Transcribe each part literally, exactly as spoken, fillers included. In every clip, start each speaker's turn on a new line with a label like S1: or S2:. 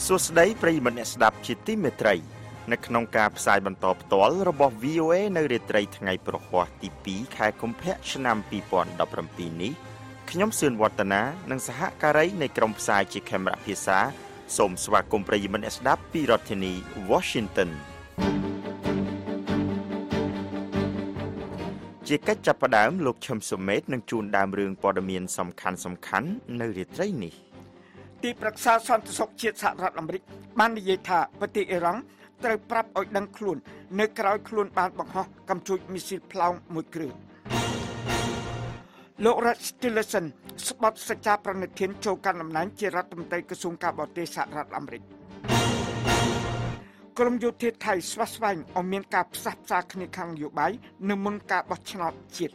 S1: សួស្តីប្រិយមិត្តអ្នកស្ដាប់ជាទីមេត្រីនៅក្នុងការផ្សាយបន្តផ្ទាល់របស់ V O A នៅរាត្រីថ្ងៃប្រហ័សទីពីរខែកុម្ភៈឆ្នាំពីរពាន់ដប់ប្រាំពីរនេះខ្ញុំសឿនវឌ្ឍនានិងសហការីនៃក្រុមផ្សាយជាខេមរៈភាសាសូមស្វាគមន៍ប្រិយមិត្តអ្នកស្ដាប់ពីរដ្ឋធានី Washington ជាកិច្ចចាប់ផ្ដើមលោកឈឹមសុមេតនឹងជួនដើមរឿងព័ត៌មានសំខាន់សំខាន់នៅរាត្រីនេះ
S2: ទីប្រឹក្សាសន្តិសុខជាតិសហរដ្ឋអាមេរិកបាននិយាយថាប្រទេសអ៊ីរ៉ង់ត្រូវប្រាប់ឲ្យដឹងខ្លួននៅក្រៅខ្លួនបានបង្ហោះកាំជ្រួចមីស៊ីលផ្លោងមួយគ្រឿងលោក Rex Tillerson ស្បត់សច្ចាប្រណិធានចូលកាន់តំណែងជារដ្ឋមន្ត្រីក្រសួងការបរទេសសហរដ្ឋអាមេរិកក្រមយោធាថៃស្វាស្វែងឲ្យមានការផ្សះផ្សាគ្នាខាងនយោបាយនៅមុនការបោះឆ្នោតជាតិ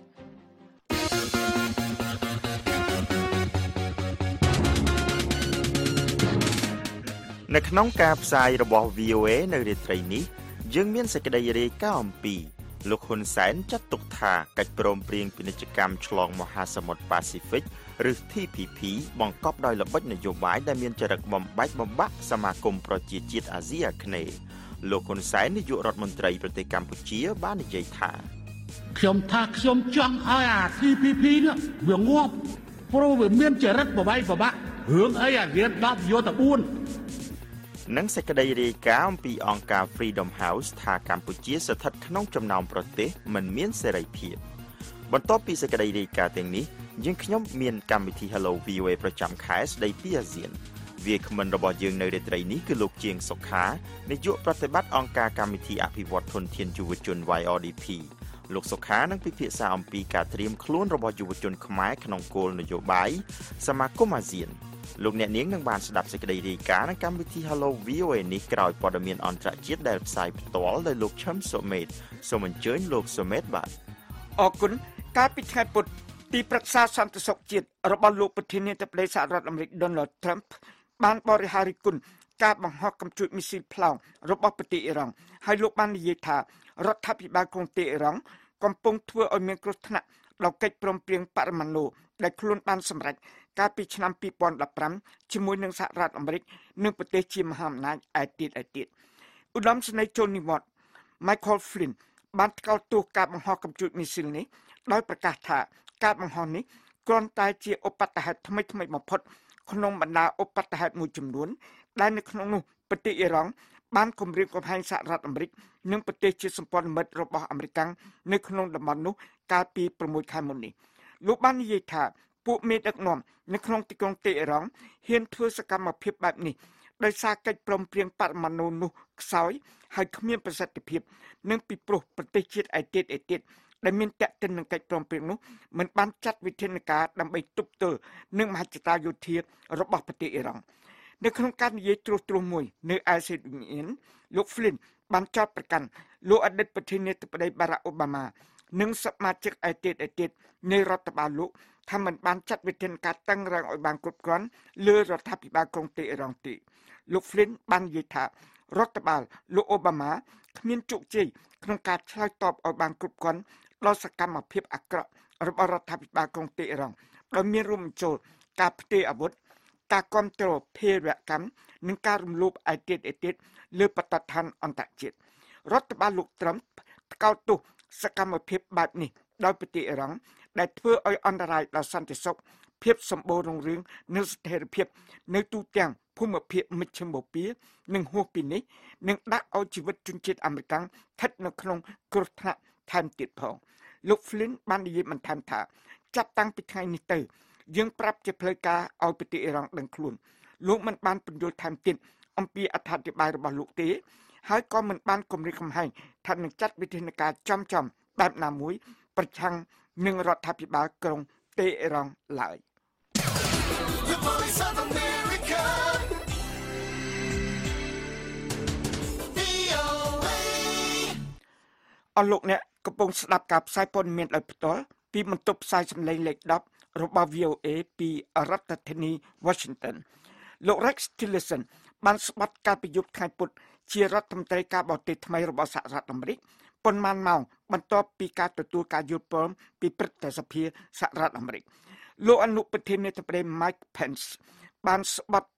S1: នៅក្នុងការផ្សាយរបស់ V O A នៅរាត្រីនេះយើងមានសេចក្តីរាយការណ៍អំពីលោកហ៊ុនសែនចាត់ទុកថាកិច្ចព្រមព្រៀងពាណិជ្ជកម្មឆ្លងមហាសមុទ្រប៉ាស៊ីហ្វិកឬ T P P បង្កប់ដោយល្បិចនយោបាយដែលមានចរិតបំបែកបំបាក់សមាគមប្រជាជាតិអាស៊ីអាគ្នេយ៍លោកហ៊ុនសែននាយករដ្ឋមន្ត្រីប្រទេសកម្ពុជាបាននិយាយថា
S3: ខ្ញុំថាខ្ញុំចង់ឲ្យអា T P P នេះវាងាប់ព្រោះវាមានចរិតបំបែកបំបាក់រឿងអីអារៀនដប់យកតែបួន
S1: និងសេចក្តីរាយការណ៍អំពីអង្គការ Freedom House ថាកម្ពុជាស្ថិតក្នុងចំណោមប្រទេសមិនមានសេរីភាពបន្ទាប់ពីសេចក្តីរាយការណ៍ទាំងនេះយើងខ្ញុំមានកម្មវិធី Hello V O A ប្រចាំខែស្ដីពីអាស៊ានវាគ្មិនរបស់យើងនៅរាត្រីនេះគឺលោកជាងសុខានាយកប្រតិបត្តិអង្គការកម្មវិធីអភិវឌ្ឍធនធានយុវជន Y R D P លោកសុខានឹងពិភាក្សាអំពីការត្រៀមខ្លួនរបស់យុវជនខ្មែរក្នុងគោលនយោបាយសមាគមអាស៊ានលោកអ្នកនាងនឹងបានស្ដាប់សេចក្តីរាយការណ៍នៅកម្មវិធី Hello V O A នេះក្រោយព័ត៌មានអន្តរជាតិដែលផ្សាយផ្ទាល់ដោយលោកឈឹមសុមេតសូមអញ្ជើញលោកសុមេតបាទ
S2: អរគុណកាលពីថ្ងៃពុធទីប្រឹក្សាសន្តិសុខជាតិរបស់លោកប្រធានាធិបតីសហរដ្ឋអាមេរិក Donald Trump បានបរិហារិគុណការបង្ហោះកាំជ្រួចមីស៊ីលផ្លោងរបស់ប្រទេសអ៊ីរ៉ង់ហើយលោកបាននិយាយថារដ្ឋាភិបាលក្រុងតេហ៍រ៉ង់កំពុងធ្វើឲ្យមានគ្រោះថ្នាក់ដល់កិច្ចព្រមព្រៀងបរិមាណូដែលខ្លួនបានសម្រេចកាលពីឆ្នាំពីរពាន់ដប់ប្រាំជាមួយនឹងសហរដ្ឋអាមេរិកនិងប្រទេសជាមហាអំណាចឯទៀតឯទៀតឧត្តមសេនីយ៍ចូលនិវត្តន៍ Michael Flynn បានថ្កោលទោសការបង្ហោះកាំជ្រួចមីស៊ីលនេះដោយប្រកាសថាការបង្ហោះនេះគ្រាន់តែជាឧបទ្ទហេតុថ្មីថ្មីបំផុតក្នុងបណ្ដាឧបទ្ទហេតុមួយចំនួនដែលនៅក្នុងនោះប្រទេសអ៊ីរ៉ង់បានគម្រាមកំហែងសហរដ្ឋអាមេរិកនិងប្រទេសជាសម្ព័ន្ធមិត្តរបស់អាមេរិកនៅក្នុងតំបន់នោះកាលពីប្រាំមួយខែមុននេះលោកបាននិយាយថាពួកមេដឹកនាំនៅក្នុងទីក្រុងតេហ៍រ៉ង់ហ៊ានធ្វើសកម្មភាពបែបនេះដោយសារកិច្ចព្រមព្រៀងបរិមាណូនោះខ្សោយហើយគ្មានប្រសិទ្ធភាពនិងពីព្រោះប្រទេសជាតិឯទៀតឯទៀតដែលមានតេតិននឹងកិច្ចព្រមព្រៀងនោះមិនបានចាត់វិធានការដើម្បីទប់ទល់នឹងមហិច្ឆតាយោធារបស់ប្រទេសអ៊ីរ៉ង់នៅក្នុងការនិយាយត្រួសត្រាសមួយនៅឯសេតវិមានលោក Flynn បានចោទប្រកាន់លោកអតីតប្រធានាធិបតី Barack Obama និងសមាជិកឯទៀតឯទៀតនៃរដ្ឋបាលលោកថាមិនបានចាត់វិធានការតឹងរ៉ឹងឲ្យបានគ្រប់គ្រាន់លើរដ្ឋាភិបាលក្រុងតេហ៍រ៉ង់ទេលោក Flynn បាននិយាយថារដ្ឋបាលលោក Obama គ្មានជោគជ័យក្នុងការឆ្លើយតបឲ្យបានគ្រប់គ្រាន់ដល់សកម្មភាពអាក្រក់របស់រដ្ឋាភិបាលក្រុងតេហ៍រ៉ង់ដោយមានរួមបញ្ចូលការផ្ទេរអាវុធការគ្រប់គ្រងភេរវកម្មនិងការរំលោភឯទៀតឯទៀតលើបទដ្ឋានអន្តរជាតិរដ្ឋបាលលោក Trump ថ្កោលទោសសកម្មភាពបែបនេះដោយប្រទេសអ៊ីរ៉ង់ដែលធ្វើឲ្យអន្តរាយដល់សន្តិសុខភាពសម្បូររុងរឿងនិងស្ថិរភាពនៅទូទាំងភូមិភាគមជ្ឈិមបូព៌ានិងហួសពីនេះនឹងដាក់ឲ្យជីវិតជនជាតិអាមេរិកស្ថិតនៅក្នុងគ្រោះថ្នាក់ថែមទៀតផងលោក Flynn បាននិយាយបន្ថែមថាចាប់តាំងពីថ្ងៃនេះទៅយើងប្រាប់ជាផ្លូវការឲ្យប្រទេសអ៊ីរ៉ង់ដឹងខ្លួនលោកមិនបានពន្យល់ថែមទៀតអំពីអត្ថាធិប្បាយរបស់លោកទេហើយក៏មិនបានគម្រាមកំហែងថានឹងចាត់វិធានការចំចំបែបណាមួយប្រឆាំងនឹងរដ្ឋាភិបាលក្រុងតេហ៍រ៉ង់ឡើយអរលោកអ្នកកំពុងស្ដាប់ការផ្សាយព័ត៌មានដោយផ្ទាល់ពីបន្ទប់ផ្សាយសម្លេងលេខដប់របស់ V O A ពីរដ្ឋធានី Washington លោក Rex Tillerson បានស្បត់ការប្រយុទ្ធថ្ងៃពុធជារដ្ឋមន្ត្រីការបរទេសថ្មីរបស់សហរដ្ឋអាមេរិកប៉ុន្មានម៉ោងបន្ទាប់ពីការទទួលការយល់ព្រមពីព្រឹទ្ធសភាសហរដ្ឋអាមេរិកលោកអនុប្រធានាធិបតី Mike Pence បានស្បត់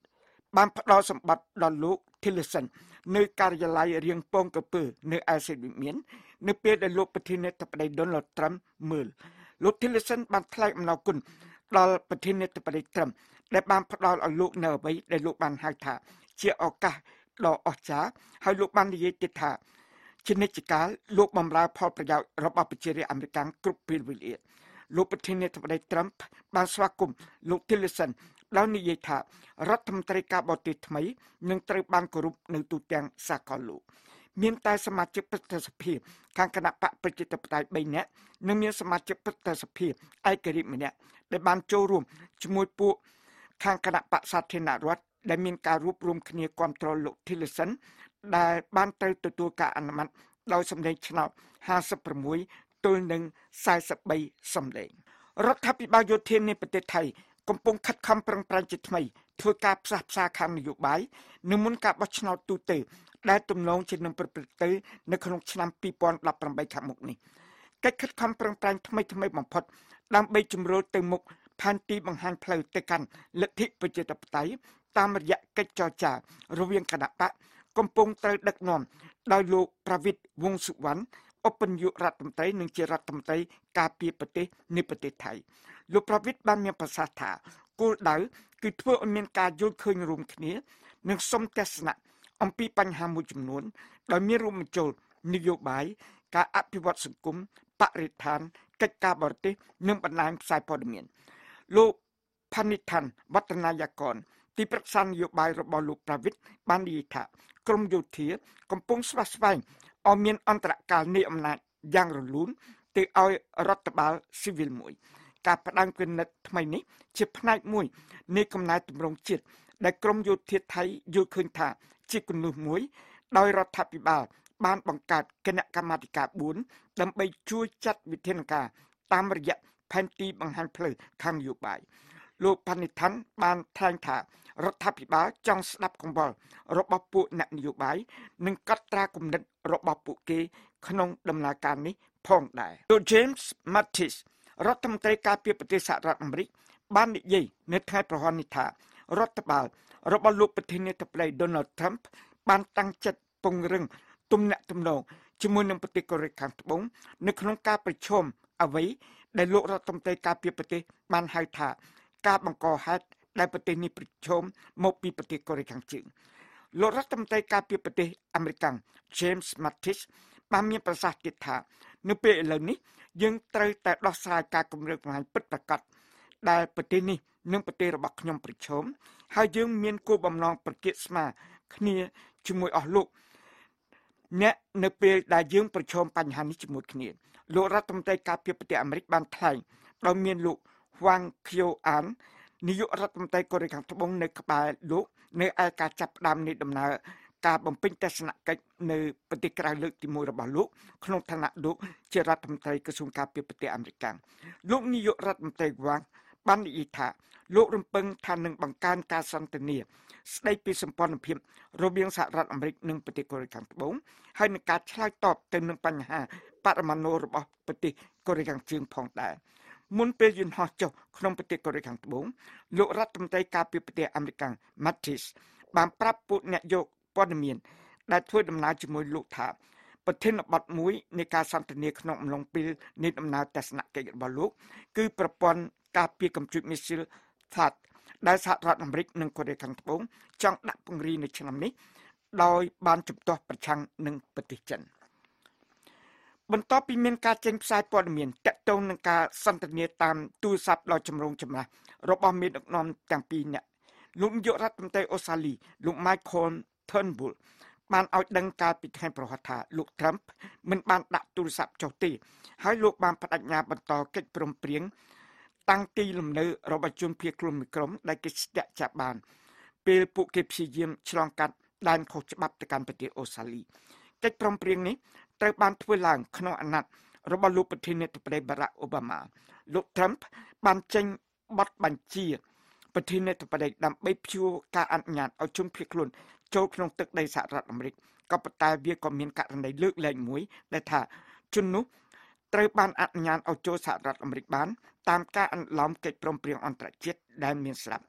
S2: បានផ្ដល់សម្បត្តិដល់លោក Tillerson នៅការិយាល័យរៀងពងកពើនៅឯសេតវិមាននៅពេលដែលលោកប្រធានាធិបតី Donald Trump មើលលោក Tillerson បានថ្លែងអំណរគុណដល់ប្រធានាធិបតី Trump ដែលបានផ្ដល់ឲ្យលោកនៅអ្វីដែលលោកបានហៅថាជាឱកាសដ៏អស្ចារ្យហើយលោកបាននិយាយទៀតថាជានិច្ចកាលលោកបម្រើផលប្រយោជន៍របស់ប្រជារាស្ត្រអាមេរិកគ្រប់ពេលវេលាលោកប្រធានាធិបតី Trump បានស្វាគមន៍លោក Tillerson ដោយនិយាយថារដ្ឋមន្ត្រីការបរទេសថ្មីនឹងត្រូវបានគោរពនៅទូទាំងសាកលលោកមានតែសមាជិកប្រតិសភាខាងគណៈបកប្រជាធិបតេយ្យបីនាក់និងមានសមាជិកប្រតិសភាឯករាជ្យម្នាក់ដែលបានចូលរួមជាមួយពួកខាងគណៈបកសាធារណរដ្ឋដែលមានការរួបរวมគ្នាគ្រប់គ្រងលោក Tillerson ដែលបានត្រូវទទួលការអនុម័តដោយសម្លេងឆ្នោតห้าสิบหกទល់នឹងสี่สิบสามសម្លេងរដ្ឋាភិបាលយោធានៃប្រទេសថៃកំពុងខិតខំប្រឹងប្រែងជាថ្មីធ្វើការផ្សះផ្សាខាងនយោបាយនៅមុនការបោះឆ្នោតទូទៅដែលទំនងជានឹងប្រព្រឹត្តទៅនៅក្នុងឆ្នាំពីរពាន់ដប់ប្រាំបីខាងមុខនេះកិច្ចខិតខំប្រឹងប្រែងថ្មីថ្មីបំផុតដើម្បីជំរុញទៅមុខផែនទីបង្ហាញផ្លូវទៅកាន់លទ្ធិប្រជាធិបតេយ្យតាមរយៈកិច្ចចរចារវាងគណៈបកកំពុងត្រូវដឹកនាំដោយលោកប្រវិតរ៍វង្សសុវណ្ណឧបនាយករដ្ឋមន្ត្រីនិងជារដ្ឋមន្ត្រីការពារប្រទេសនៃប្រទេសថៃលោកប្រវិតរ៍បានមានប្រសាសន៍ថាគោលដៅគឺធ្វើឲ្យមានការយល់ឃើញរួមគ្នានិងសុំទស្សនៈអំពីបញ្ហាមួយចំនួនដោយមានរួមបញ្ចូលនយោបាយការអភិវឌ្ឍសង្គមបរិស្ថានកិច្ចការបរទេសនិងបណ្ដាញផ្សាយព័ត៌មានលោកផានិថានវឌ្ឍនាយករទីប្រឹក្សានយោបាយរបស់លោកប្រវិតរ៍បាននិយាយថាក្រមយោធាកំពុងស្វាស្វែងឲ្យមានអន្តរកាលនៃអំណាចយ៉ាងរលូនទៅឲ្យរដ្ឋបាលស៊ីវិលមួយការផ្ដាំគណិតថ្មីនេះជាផ្នែកមួយនៃកំណែទម្រង់ជាតិដែលក្រមយោធាថៃយល់ឃើញថាជាគន្លឹះមួយដោយរដ្ឋាភិបាលបានបង្កើតគណៈកម្មាធិការបួនដើម្បីជួយចាត់វិធានការតាមរយៈផែនទីបង្ហាញផ្លូវខាងនយោបាយលោកផានិថានបានថ្លែងថារដ្ឋាភិបាលចង់ស្ដាប់កង្វល់របស់ពួកអ្នកនយោបាយនិងកត់ត្រាគំនិតរបស់ពួកគេក្នុងដំណើរការនេះផងដែរលោក James Mattis រដ្ឋមន្ត្រីការពារប្រទេសសហរដ្ឋអាមេរិកបាននិយាយនៅថ្ងៃប្រហ័ននេះថារដ្ឋបាលរបស់លោកប្រធានាធិបតី Donald Trump បានតាំងចិត្តពង្រឹងទំនាក់ទំនងជាមួយនឹងប្រទេសកូរ៉េខាងត្បូងនៅក្នុងការប្រជុំអ្វីដែលលោករដ្ឋមន្ត្រីការពារប្រទេសបានហៅថាការបង្កហេតុដែលប្រទេសនេះប្រជុំមកពីប្រទេសកូរ៉េខាងជើងលោករដ្ឋមន្ត្រីការពារប្រទេសអាមេរិក James Mattis បានមានប្រសាសន៍ទៀតថានៅពេលឥឡូវនេះយើងត្រូវតែដោះស្រាយការគម្រាមកំហែងពិតប្រាកដដែលប្រទេសនេះនិងប្រទេសរបស់ខ្ញុំប្រជុំហើយយើងមានគោលបំណងប្រកៀកស្មារគ្នាជាមួយអស់លោកអ្នកនៅពេលដែលយើងប្រឈមបញ្ហានេះជាមួយគ្នាលោករដ្ឋមន្ត្រីការពារប្រទេសអាមេរិកបានថ្លែងដោយមានលោក Hwang Kyo-an នាយករដ្ឋមន្ត្រីកូរ៉េខាងត្បូងនៅក្បែរលោកនៅឯការចាប់ផ្ដើមនៃដំណើរការបំពេញទស្សនកិច្ចនៅប្រទេសក្រៅលើកទីមួយរបស់លោកក្នុងឋានៈលោកជារដ្ឋមន្ត្រីក្រសួងការពារប្រទេសអាមេរិកលោកនាយករដ្ឋមន្ត្រី Wang បាននិយាយថាលោករំពឹងថានឹងបង្កើនការសន្ទនាស្ដីពីសម្ព័ន្ធភាពរវាងសហរដ្ឋអាមេរិកនិងប្រទេសកូរ៉េខាងត្បូងហើយនឹងការឆ្លើយតបទៅនឹងបញ្ហាបរមាណុរបស់ប្រទេសកូរ៉េខាងជើងផងដែរមុនពេលយន្តហោះចុះក្នុងប្រទេសកូរ៉េខាងត្បូងលោករដ្ឋមន្ត្រីការពារប្រទេសអាមេរិក Mattis បានប្រាប់ពួកអ្នកយកព័ត៌មានដែលធ្វើដំណើរជាមួយលោកថាប្រធានបទមួយនៃការសន្ទនាក្នុងអំឡុងពេលនៃដំណើរទស្សនកិច្ចរបស់លោកគឺប្រព័ន្ធការពារកំជួចមីស៊ីល ថាត ដែលសហរដ្ឋអាមេរិកនិងកូរ៉េខាងត្បូងចង់ដាក់ពង្រាយនៅឆ្នាំនេះដោយបានជំទាស់ប្រឆាំងនឹងប្រទេសចិនបន្ទាប់ពីមានការចេញផ្សាយព័ត៌មានទាក់ទងនឹងការសន្ទនាតាមទូរស័ព្ទដ៏ចម្រូងចម្រាសរបស់មេដឹកនាំទាំងពីរនាក់លោកនាយករដ្ឋមន្ត្រីអូស្ត្រាលីលោក Michael Turnbull បានឲ្យដឹងកាលពីថ្ងៃប្រហ័សថាលោក Trump មិនបានដាក់ទូរស័ព្ទចុះទេហើយលោកបានបដិញ្ញាបន្តកិច្ចព្រមព្រៀងតាំងទីលំនៅរបស់ជនភៀសខ្លួនមួយក្រុមដែលគេស្ទាក់ចាប់បានពេលពួកគេព្យាយាមឆ្លងកាត់ដែនខុសច្បាប់ទៅកាន់ប្រទេសអូស្ត្រាលីកិច្ចព្រមព្រៀងនេះត្រូវបានធ្វើឡើងក្នុងអាណត្តិរបស់លោកប្រធានាធិបតី Barack Obama លោក Trump បានចេញបទបញ្ជាប្រធានាធិបតីដើម្បីព្យួរការអនុញ្ញាតឲ្យជនភៀសខ្លួនចូលក្នុងទឹកដីសហរដ្ឋអាមេរិកក៏ប៉ុន្តែវាក៏មានករណីលើកលែងមួយដែលថាជននោះត្រូវបានអនុញ្ញាតឲ្យចូលសហរដ្ឋអាមេរិកបានតាមការអនុលោមកិច្ចព្រមព្រៀងអន្តរជាតិដែលមានស្រាប់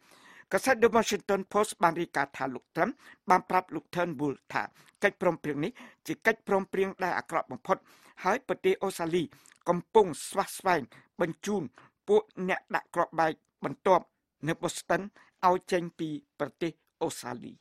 S2: កាសែត The Washington Post បានរាយការណ៍ថាលោកត្រឹមបានប្រាប់លោក Turnbull ថាកិច្ចព្រមព្រៀងនេះជាកិច្ចព្រមព្រៀងដែលអាក្រក់បំផុតហើយប្រទេសអូស្ត្រាលីកំពុងស្វះស្វែងបញ្ជូនពួកអ្នកដាក់គ្រាប់បែកបន្ទាប់នៅ Boston ឲ្យចេញពីប្រទេសអូស្ត្រាលី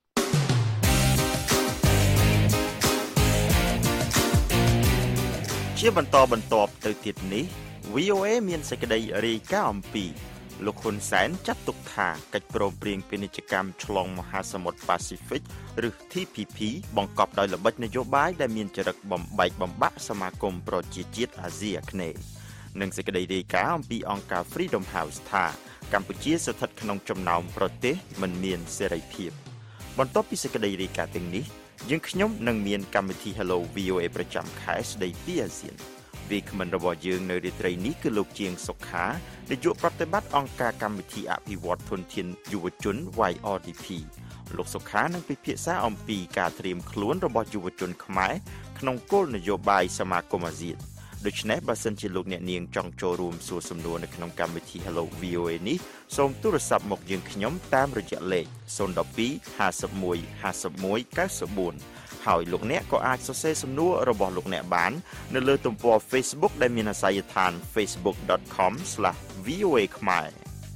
S1: ជាបន្តបន្ទាប់ទៅទៀតនេះ វី អូ เอ មានសេចក្តីរាយការណ៍អំពីលោកហ៊ុនសែនចាត់ទុកថាកិច្ចព្រមព្រៀងពាណិជ្ជកម្មឆ្លងមហាសមុទ្រប៉ាស៊ីហ្វិកឬ ที พี พี បង្កប់ដោយល្បិចនយោបាយដែលមានចរិតបំបែកបំបាក់សមាគមប្រជាជាតិអាស៊ីអាគ្នេយ៍និងសេចក្តីរាយការណ៍អំពីអង្គការ Freedom House ថាកម្ពុជាស្ថិតក្នុងចំណោមប្រទេសមិនមានសេរីភាពបន្ទាប់ពីសេចក្តីរាយការណ៍ទាំងនេះយើងខ្ញុំនឹងមានកម្មវិធី Hello វី អូ เอ ប្រចាំខែស្ដីពីអាស៊ានវាគ្មិនរបស់យើងនៅរាត្រីនេះគឺលោកជាងសុខានាយកប្រតិបត្តិអង្គការកម្មវិធីអភិវឌ្ឍធនធានយុវជន វ៉ៃ អារ ឌី พี លោកសុខានឹងពិភាក្សាអំពីការត្រៀមខ្លួនរបស់យុវជនខ្មែរក្នុងគោលនយោបាយសមាគមអាស៊ានដូច្នេះបើសិនជាលោកអ្នកនាងចង់ចូលរួមសួរសំណួរនៅក្នុងកម្មវិធី Hello វី អូ เอ នេះសូមទូរស័ព្ទមកយើងខ្ញុំតាមរយៈលេខศูนย์ หนึ่ง สอง ห้า หนึ่ง ห้า หนึ่ง เก้า สี่ហើយលោកអ្នកក៏អាចសរសេរសំណួររបស់លោកអ្នកបាននៅលើទំព័រ Facebook ដែលមានអាសយដ្ឋាន facebook dot com slash v o a khmer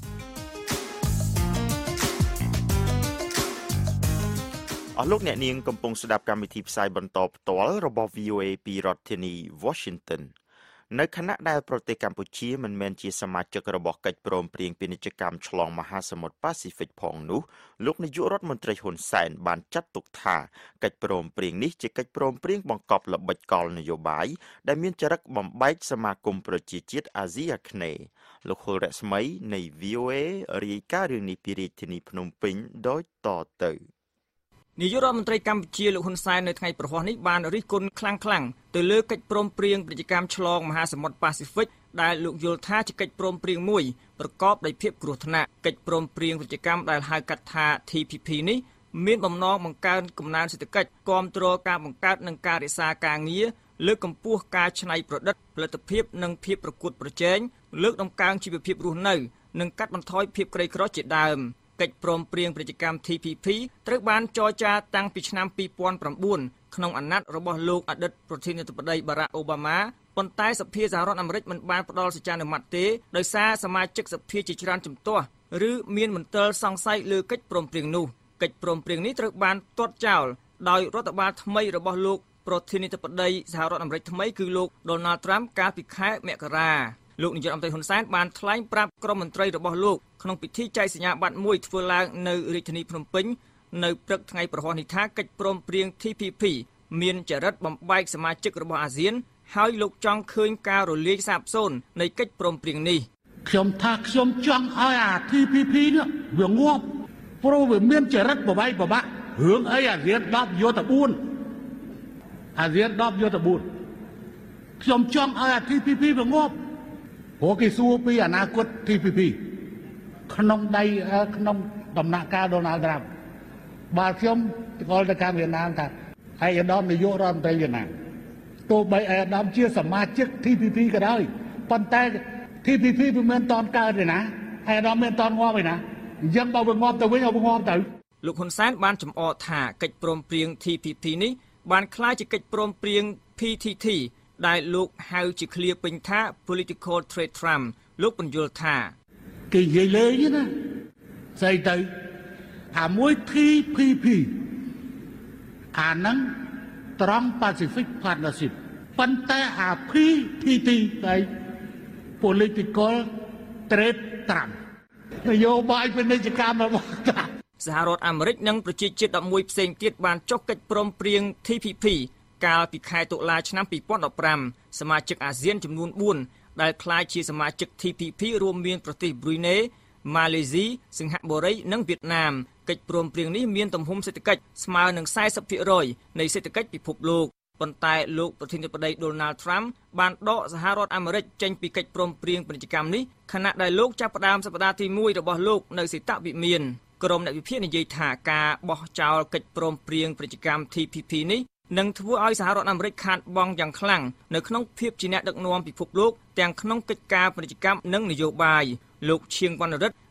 S1: អស់លោកអ្នកនាងកំពុងស្ដាប់កម្មវិធីផ្សាយបន្តផ្ទាល់របស់ វី អូ เอ ពីរដ្ឋធានី Washington នៅខណៈដែលប្រទេសកម្ពុជាមិនមែនជាសមាជិករបស់កិច្ចព្រមព្រៀងពាណិជ្ជកម្មឆ្លងមហាសមុទ្រប៉ាស៊ីហ្វិកផងនោះលោកនាយករដ្ឋមន្ត្រីហ៊ុនសែនបានចាត់ទុកថាកិច្ចព្រមព្រៀងនេះជាកិច្ចព្រមព្រៀងបង្កប់ល្បិចកលនយោបាយដែលមានចរិតបំបែកសមាគមប្រជាជាតិអាស៊ីអាគ្នេយ៍លោកហុលរស្មីនៃ វី អូ เอ រាយការណ៍រឿងនេះពីរាជធានីភ្នំពេញដូចតទៅ
S4: នាយករដ្ឋមន្ត្រីកម្ពុជាលោកហ៊ុនសែននៅថ្ងៃប្រហ័សនេះបានរិះគន់ខ្លាំងៗទៅលើកិច្ចព្រមព្រៀងពាណិជ្ជកម្មឆ្លងមហាសមុទ្រប៉ាស៊ីហ្វិកដែលលោកយល់ថាជាកិច្ចព្រមព្រៀងមួយប្រកបដោយភាពគ្រោះថ្នាក់កិច្ចព្រមព្រៀងពាណិជ្ជកម្មដែលហៅកាត់ថា ที พี พี នេះមានបំណងបង្កើនកំណើនសេដ្ឋកិច្ចគាំទ្រការបង្កើតនិងការរក្សាការងារលើកកម្ពស់ការច្នៃប្រឌិតផលិតភាពនិងភាពប្រកួតប្រជែងលើកតម្កើងជីវភាពរស់នៅនិងកាត់បន្ថយភាពក្រីក្រជាដើមកិច្ចព្រមព្រៀងពាណិជ្ជកម្ម ที พี พี ត្រូវបានចរចាតាំងពីឆ្នាំពីរពាន់ប្រាំបួនក្នុងអាណត្តិរបស់លោកអតីតប្រធានាធិបតីបារ៉ាក់អូបាម៉ាប៉ុន្តែសភាសហរដ្ឋអាមេរិកមិនបានផ្ដល់សេចក្ដីអនុម័តទេដោយសារសមាជិកសភាជាច្រើនជំទាស់ឬមានមន្ទិលសង្ស័យលើកិច្ចព្រមព្រៀងនោះកិច្ចព្រមព្រៀងនេះត្រូវបានទាត់ចោលដោយរដ្ឋបាលថ្មីរបស់លោកប្រធានាធិបតីសហរដ្ឋអាមេរិកថ្មីគឺលោក Donald Trump កាលពីខែមករាលោកនាយករដ្ឋមន្ត្រីហ៊ុនសែនបានថ្លែងប្រាប់ក្រុមមន្ត្រីរបស់លោកក្នុងពិធីចែកសញ្ញាបត្រមួយធ្វើឡើងនៅរាជធានីភ្នំពេញនៅព្រឹកថ្ងៃប្រហ័សនេះថាកិច្ចព្រមព្រៀង ที พี พี មានចរិតបំបែកសមាជិករបស់អាស៊ានហើយលោកចង់ឃើញការរលាយសាបសូន្យនៃកិច្ចព្រមព្រៀងនេះ
S3: ខ្ញុំថាខ្ញុំចង់ឲ្យអា ที พี พี នេះវាងាប់ព្រោះវាមានចរិតបំបែកបំបាក់រឿងអីអាស៊ានដប់យកតែបួនអាស៊ានដប់យកតែបួនខ្ញុំចង់ឲ្យអា ที พี พี វាងាប់ព្រោះគេសួរពីអនាគត ที พี พี ក្នុងដៃក្នុងដំណាក់កាល Donald Trump បាទខ្ញុំស្គាល់ទៅខាងវៀតណាមថាឯកឧត្តមនាយករដ្ឋមន្ត្រីវៀតណាមទោះបីឯកឧត្តមជាសមាជិក ที พี พี ក៏ដោយប៉ុន្តែ ที พี พี វាមិនតន់កើតទេណាឯកឧត្តមមិនតន់ងាប់ទេណាអញ្ចឹងបើវាងាប់ទៅវិញឲ្យវាងាប់ទៅ
S4: លោកហ៊ុនសែនបានចំអកថាកិច្ចព្រមព្រៀង ที พี พี នេះបានក្លាយជាកិច្ចព្រមព្រៀង พี ที ที ដែលលោកហៅជាឃ្លាពេញថា political trade Trump លោកបញ្យល់ថា
S3: គេនិយាយលេងណាស្អីទៅអាមួយ ที พี พี អាហ្នឹងត្រង់ Pacific Partnership ប៉ុន្តែអា พี ที ที ដែល political trade Trump នយោបាយពាណិជ្ជកម្មរបស់ Trump
S4: សហរដ្ឋអាមេរិកនិងប្រជាជាតិដប់មួយផ្សេងទៀតបានចុះកិច្ចព្រមព្រៀង ที พี พี កាលពីខែតុលាឆ្នាំពីរពាន់ដប់ប្រាំសមាជិកអាស៊ានចំនួនបួនដែលក្លាយជាសមាជិក ที พี พี រួមមានប្រទេសប្រ៊ុយណេម៉ាឡេស៊ីសិង្ហបុរីនិងវៀតណាមកិច្ចព្រមព្រៀងនេះមានទំហំសេដ្ឋកិច្ចស្មើនឹង สี่สิบเปอร์เซ็นต์ នៃសេដ្ឋកិច្ចពិភពលោកប៉ុន្តែលោកប្រធានាធិបតី Donald Trump បានដកសហរដ្ឋអាមេរិកចេញពីកិច្ចព្រមព្រៀងពាណិជ្ជកម្មនេះខណៈដែលលោកចាប់ផ្ដើមសប្តាហ៍ទីមួយរបស់លោកនៅសេតវិមានក្រុមអ្នកវិភាគនិយាយថាការបោះចោលកិច្ចព្រមព្រៀងពាណិជ្ជកម្ម ที พี พี នេះនឹងធ្វើឲ្យសហរដ្ឋអាមេរិកខាតបង់យ៉ាងខ្លាំងនៅក្នុងភាពជាអ្នកដឹកនាំពិភពលោកទាំងក្នុងកិច្ចការពាណិជ្ជកម្មនិងនយោបាយលោកឈៀងវណ្ណរិទ្ធ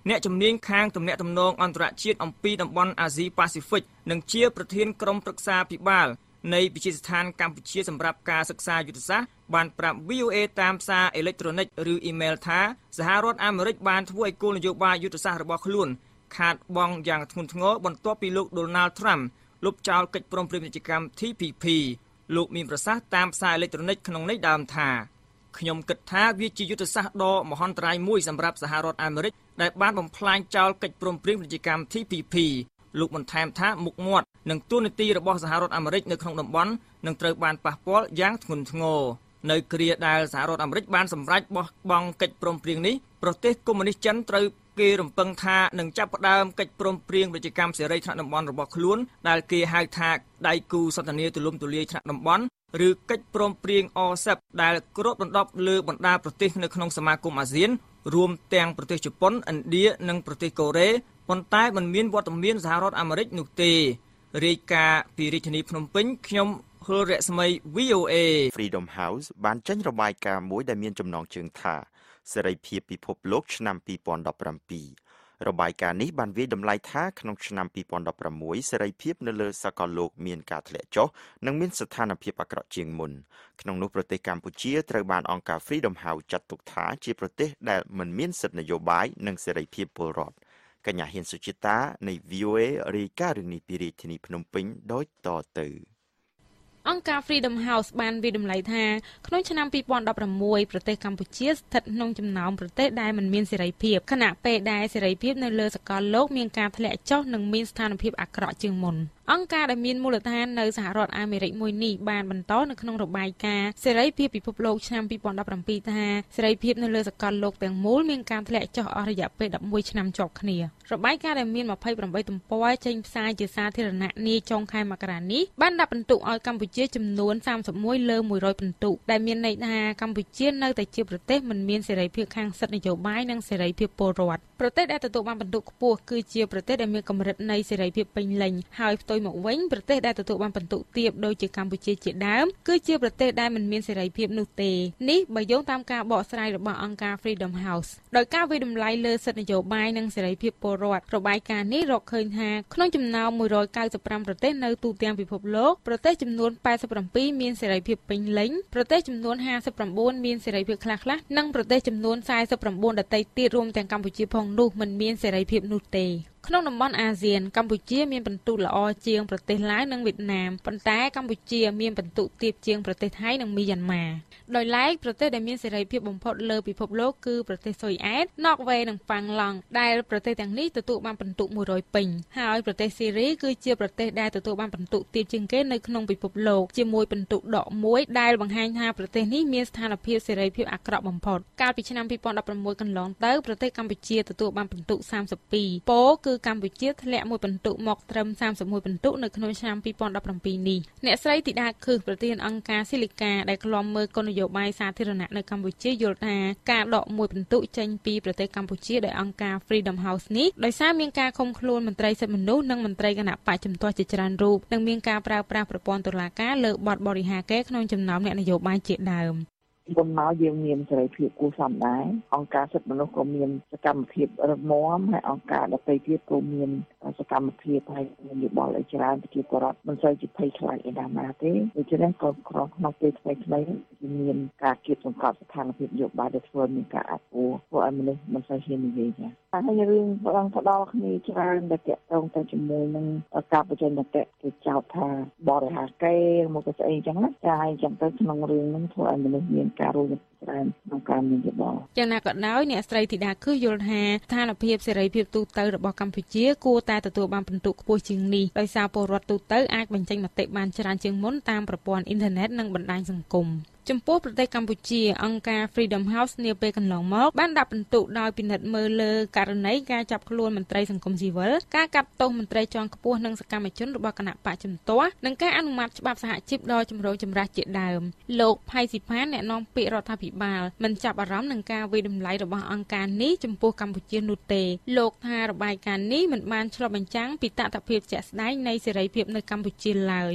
S4: អ្នកជំនាញខាងទំនាក់ទំនងអន្តរជាតិអំពីតំបន់អាស៊ីប៉ាស៊ីហ្វិកនិងជាប្រធានក្រុមប្រឹក្សាភិបាលនៃវិទ្យាស្ថានកម្ពុជាសម្រាប់ការសិក្សាយុទ្ធសាស្ត្របានប្រាប់ V O A តាមសារអេឡិចត្រូនិកឬអ៊ីមែលថាសហរដ្ឋអាមេរិកបានធ្វើឲ្យគោលនយោបាយយុទ្ធសាស្ត្ររបស់ខ្លួនខាតបង់យ៉ាងធ្ងន់ធ្ងរបន្ទាប់ពីលោក Donald Trump លុបចោលកិច្ចព្រមព្រៀងពាណិជ្ជកម្ម T P P លោកមានប្រសាសន៍តាមសារអេឡិចត្រូនិកក្នុងនេះដើមថាខ្ញុំគិតថាវាជាយុទ្ធសាស្ត្រដ៏មហន្តរាយមួយសម្រាប់សហរដ្ឋអាមេរិកដែលបានបំផ្លាញចោលកិច្ចព្រមព្រៀងពាណិជ្ជកម្ម T P P លោកបន្ថែមថាមុខមាត់និងទូនាទីរបស់សហរដ្ឋអាមេរិកនៅក្នុងតំបន់នឹងត្រូវបានប៉ះពាល់យ៉ាងធ្ងន់ធ្ងរនៅគ្រាដែលសហរដ្ឋអាមេរិកបានសម្រេចបោះបង់កិច្ចព្រមព្រៀងនេះប្រទេសកុម្មុយនីសចិនត្រូវគេរំពឹងថានឹងចាប់ផ្ដើមកិច្ចព្រមព្រៀងពាណិជ្ជកម្មសេរីថ្នាក់តំបន់របស់ខ្លួនដែលគេហៅថាដៃគូសន្ទនាទូលំទូលាយថ្នាក់តំបន់ឬកិច្ចព្រមព្រៀង អ សេព ដែលគ្របដណ្ដប់លើបណ្ដាប្រទេសនៅក្នុងសមាគមអាស៊ានរួមទាំងប្រទេសជប៉ុនឥណ្ឌានិងប្រទេសកូរ៉េប៉ុន្តែមិនមានវត្តមានសហរដ្ឋអាមេរិកនោះទេរាយការណ៍ពីរាជធានីភ្នំពេញខ្ញុំហុលរស្មី V O A
S1: Freedom House បានចេញរបាយការណ៍មួយដែលមានចំណងជើងថាសេរីភាពពិភពលោកឆ្នាំពីរពាន់ដប់ប្រាំពីររបាយការណ៍នេះបានវាយតម្លៃថាក្នុងឆ្នាំពីរពាន់ដប់ប្រាំមួយសេរីភាពនៅលើសកលលោកមានការធ្លាក់ចុះនិងមានស្ថានភាពអាក្រក់ជាងមុនក្នុងនោះប្រទេសកម្ពុជាត្រូវបានអង្គការ Freedom House ចាត់ទុកថាជាប្រទេសដែលមិនមានសិទ្ធិនយោបាយនិងសេរីភាពពលរដ្ឋកញ្ញាហ៊ានសុជាតានៃ V O A រាយការណ៍រឿងនេះពីរាជធានីភ្នំពេញដូចតទៅ
S5: អង្គការ Freedom House បានវិតម្លៃថាក្នុងឆ្នាំពីរពាន់ដប់ប្រាំមួយប្រទេសកម្ពុជាស្ថិតក្នុងចំណោមប្រទេសដែលមិនមានសេរីភាពខណៈពេលដែលសេរីភាពនៅលើសកលលោកមានការធ្លាក់ចុះនិងមានស្ថានភាពអាក្រក់ជាងមុនអង្គការដែលមានមូលដ្ឋាននៅសហរដ្ឋអាមេរិកមួយនេះបានបន្តនៅក្នុងរបាយការណ៍សេរីភាពពិភពលោកឆ្នាំពីរពាន់ដប់ប្រាំពីរថាសេរីភាពនៅលើសកលលោកទាំងមូលមានការធ្លាក់ចុះអស់រយៈពេលដប់មួយឆ្នាំជាប់គ្នារបាយការណ៍ដែលមានម្ភៃប្រាំបីទំព័រចេញផ្សាយជាសាធារណៈនាចុងខែមករានេះបានដាក់ពិន្ទុឲ្យកម្ពុជាចំនួនសាមសិបមួយលើមួយរយពិន្ទុដែលមានន័យថាកម្ពុជានៅតែជាប្រទេសមិនមានសេរីភាពខាងសិទ្ធិនយោបាយនិងសេរីភាពពលរដ្ឋប្រទេសដែលទទួលបានពិន្ទុខ្ពស់គឺជាប្រទេសដែលមានកម្រិតនៃសេរីភាពពេញលេញហើយផ្ទុយមកវិញប្រទេសដែលទទួលបានពិន្ទុទាបដូចជាកម្ពុជាជាដើមគឺជាប្រទេសដែលមិនមានសេរីភាពនោះទេនេះបើយោងតាមការបកស្រាយរបស់អង្គការ Freedom House ដោយការវិតម្លៃលើសិទ្ធិនយោបាយនិងសេរីភាពពលរដ្ឋរបាយការណ៍នេះរកឃើញថាក្នុងចំណោមមួយរយកៅសិបប្រាំប្រទេសនៅទូទាំងពិភពលោកប្រទេសចំនួនแปดสิบเจ็ดមានសេរីភាពពេញលេញប្រទេសចំនួនห้าสิบเก้าមានសេរីភាពខ្លះៗនិងប្រទេសចំនួនสี่สิบเก้าដទៃទៀតរួមទាំងកម្ពុជាផងនោះមិនមានសេរីភាពនោះទេក្នុងតំបន់អាស៊ានកម្ពុជាមានពិន្ទុល្អជាងប្រទេសឡាវនិងវៀតណាមប៉ុន្តែកម្ពុជាមានពិន្ទុទាបជាងប្រទេសថៃនិងមីយ៉ាន់ម៉ាដោយឡែកប្រទេសដែលមានសេរីភាពបំផុតលើពិភពលោកគឺប្រទេសស៊ុយអែតណ័រវេនិងប៉ាំងឡង់ដែលប្រទេសទាំងនេះទទួលបានពិន្ទុមួយរយពេញហើយប្រទេសស៊ីរីគឺជាប្រទេសដែលទទួលបានពិន្ទុទាបជាងគេនៅក្នុងពិភពលោកជាមួយពិន្ទុដកមួយដែលបង្ហាញថាប្រទេសនេះមានស្ថានភាពសេរីភាពអាក្រក់បំផុតកាលពីឆ្នាំពីរពាន់ដប់ប្រាំមួយកន្លងទៅប្រទេសកម្ពុជាទទួលបានពិន្ទុសាមសិបពីរពោលគឺកម្ពុជាធ្លាក់មួយពិន្ទុមកត្រឹមសាមសិបមួយពិន្ទុនៅក្នុងឆ្នាំពីរពាន់ដប់ប្រាំពីរនេះអ្នកស្រីធីតាខឹសប្រធានអង្គការស៊ីលីកាដែលឃ្លាំមើលគោលនយោបាយសាធារណៈនៅកម្ពុជាយល់ថាការដកមួយពិន្ទុចេញពីប្រទេសកម្ពុជាដោយអង្គការ Freedom House នេះដោយសារមានការឃុំខ្លួនមន្ត្រីសិទ្ធិមនុស្សនិងមន្ត្រីគណៈបកជំទាស់ជាច្រើនរូបនិងមានការប្រើប្រាស់ប្រព័ន្ធតុលាការលើបទបរិហាកេរ្តិ៍ក្នុងចំណោមអ្នកនយោបាយជាដើម
S6: មុនមកយើងមានសេរីភាពគួរសមដែរអង្គការសិទ្ធិមនុស្សក៏មានសកម្មភាពរឹងមាំហើយអង្គការដទៃទៀតក៏មានសកម្មភាពហើយមានយោបល់ឲ្យច្រើនប្រជាពលរដ្ឋមិនសូវជាភ័យខ្លាចឯណាណាទេដូច្នេះក៏ក្នុងពេលថ្មីថ្មីមានការគៀបសង្កត់ស្ថានភាពនយោបាយដែលធ្វើមានការអត់ពោធ្វើឲ្យមនុស្សមិនសូវហ៊ាននិយាយចាហើយរឿងផ្ដងផ្ដល់គ្នាច្រើនដែលតាក់ទងទៅជាមួយនឹងការបញ្ចេញមតិគេចោទថាបរិហាកេរ្តិ៍មកស្អីអញ្ចឹងណាចាហើយអញ្ចឹងទៅក្នុងរឿងហ្នឹងធ្វើឲ្យមនុស្សមានការរួចច្រើនក្នុងការមានយោបល់
S5: យ៉ាងណាក៏ដោយអ្នកស្រីធីតាគឺយល់ថាស្ថានភាពសេរីភាពទូទៅរបស់កម្ពុជាគួរតែទទួលបានពិន្ទុខ្ពស់ជាងនេះដោយសារពលរដ្ឋទូទៅអាចបញ្ចេញមតិបានច្រើនជាងមុនតាមប្រព័ន្ធអ៊ីនធឺណិតនិងបណ្ដាញសង្គមចំពោះប្រទេសកម្ពុជាអង្គការ Freedom House នាពេលកន្លងមកបានដាក់ពិន្ទុដោយពិនិត្យមើលលើករណីការចាប់ខ្លួនមន្ត្រីសង្គមស៊ីវិលការកាត់ទោសមន្ត្រីជាន់ខ្ពស់និងសកម្មជនរបស់គណៈបកជំទាស់និងការអនុម័តច្បាប់សហជីពដ៏ចម្រូងចម្រាសជាដើមលោកផៃស៊ីផានអ្នកនាំពាក្យរដ្ឋាភិបាលមិនចាប់អារម្មណ៍នឹងការវិតម្លៃរបស់អង្គការនេះចំពោះកម្ពុជានោះទេលោកថារបាយការណ៍នេះមិនបានឆ្លុះបញ្ចាំងពីតថភាពជាក់ស្ដែងនៃសេរីភាពនៅកម្ពុជាឡើយ
S6: ដូច្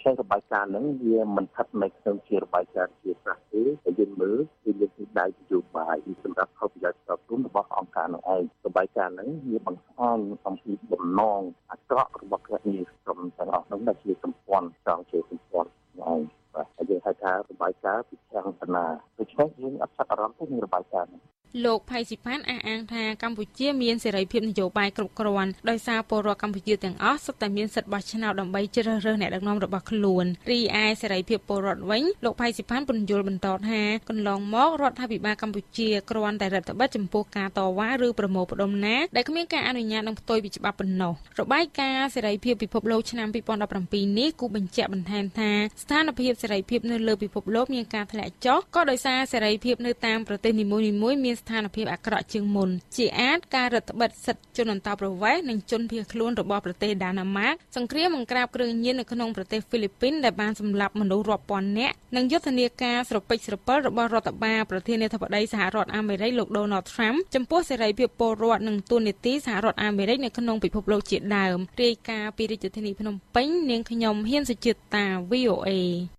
S7: ឆ្លងរបាយការណ៍ហ្នឹងវាមិនស្ថិតនៅក្នុងជារបាយការណ៍ជាសាស្ត្រទេតែយើងមើលគឺលើកទីដៃនយោបាយសម្រាប់ផលប្រយោជន៍ផ្ទាល់ខ្លួនរបស់អង្គការនោះឯងរបាយការណ៍ហ្នឹងវាបង្ហាញអំពីបំណងអាក្រក់របស់អ្នកនាយក្រុមទាំងអស់នោះដែលជាសម្ព័ន្ធចង់ជាសម្ព័ន្ធឯងបាទហើយយើងហៅថារបាយការណ៍ពិចារណាដូច្នេះយើងអត់ចាប់អារម្មណ៍ទេនឹងរបាយការណ៍នេះ
S5: លោកផៃស៊ីផានអះអាងថាកម្ពុជាមានសេរីភាពនយោបាយគ្រប់គ្រាន់ដោយសារពលរដ្ឋកម្ពុជាទាំងអស់សុទ្ធតែមានសិទ្ធិបោះឆ្នោតដើម្បីជ្រើសរើសអ្នកដឹកនាំរបស់ខ្លួនរីឯសេរីភាពពលរដ្ឋវិញលោកផៃស៊ីផានពន្យល់បន្តថាកន្លងមករដ្ឋាភិបាលកម្ពុជាគ្រាន់តែរដ្ឋបិទចំពោះការតវ៉ាឬប្រមូលផ្ដុំណាដែលគ្មានការអនុញ្ញាតនិងផ្ទុយពីច្បាប់ប៉ុណ្ណោះរបាយការណ៍សេរីភាពពិភពលោកឆ្នាំពីរពាន់ដប់ប្រាំពីរនេះគូបញ្ជាក់បន្ថែមថាស្ថានភាពសេរីភាពនៅលើពិភពលោកមានការធ្លាក់ចុះក៏ដោយសារសេរីភាពនៅតាមប្រទេសនីមួយៗមានស្ថានភាពអាក្រក់ជាងមុនជាអាចការរដ្ឋបិទសិទ្ធិជនអន្តោប្រវេសន៍និងជនភៀសខ្លួនរបស់ប្រទេសដាណាម៉ាកសង្គ្រាមបង្ក្រាបគ្រឿងញៀននៅក្នុងប្រទេសហ្វីលីពីនដែលបានសម្លាប់មនុស្សរាប់ពាន់នាក់និងយុទ្ធនាការស្រពេចស្រពិលរបស់រដ្ឋបាលប្រធានាធិបតីសហរដ្ឋអាមេរិកលោក Donald Trump ចំពោះសេរីភាពពលរដ្ឋនិងទូនាទីសហរដ្ឋអាមេរិកនៅក្នុងពិភពលោកជាដើមរាយការណ៍ពីរាជធានីភ្នំពេញនាងខ្ញុំហ៊ានសុជាតា វី អូ เอ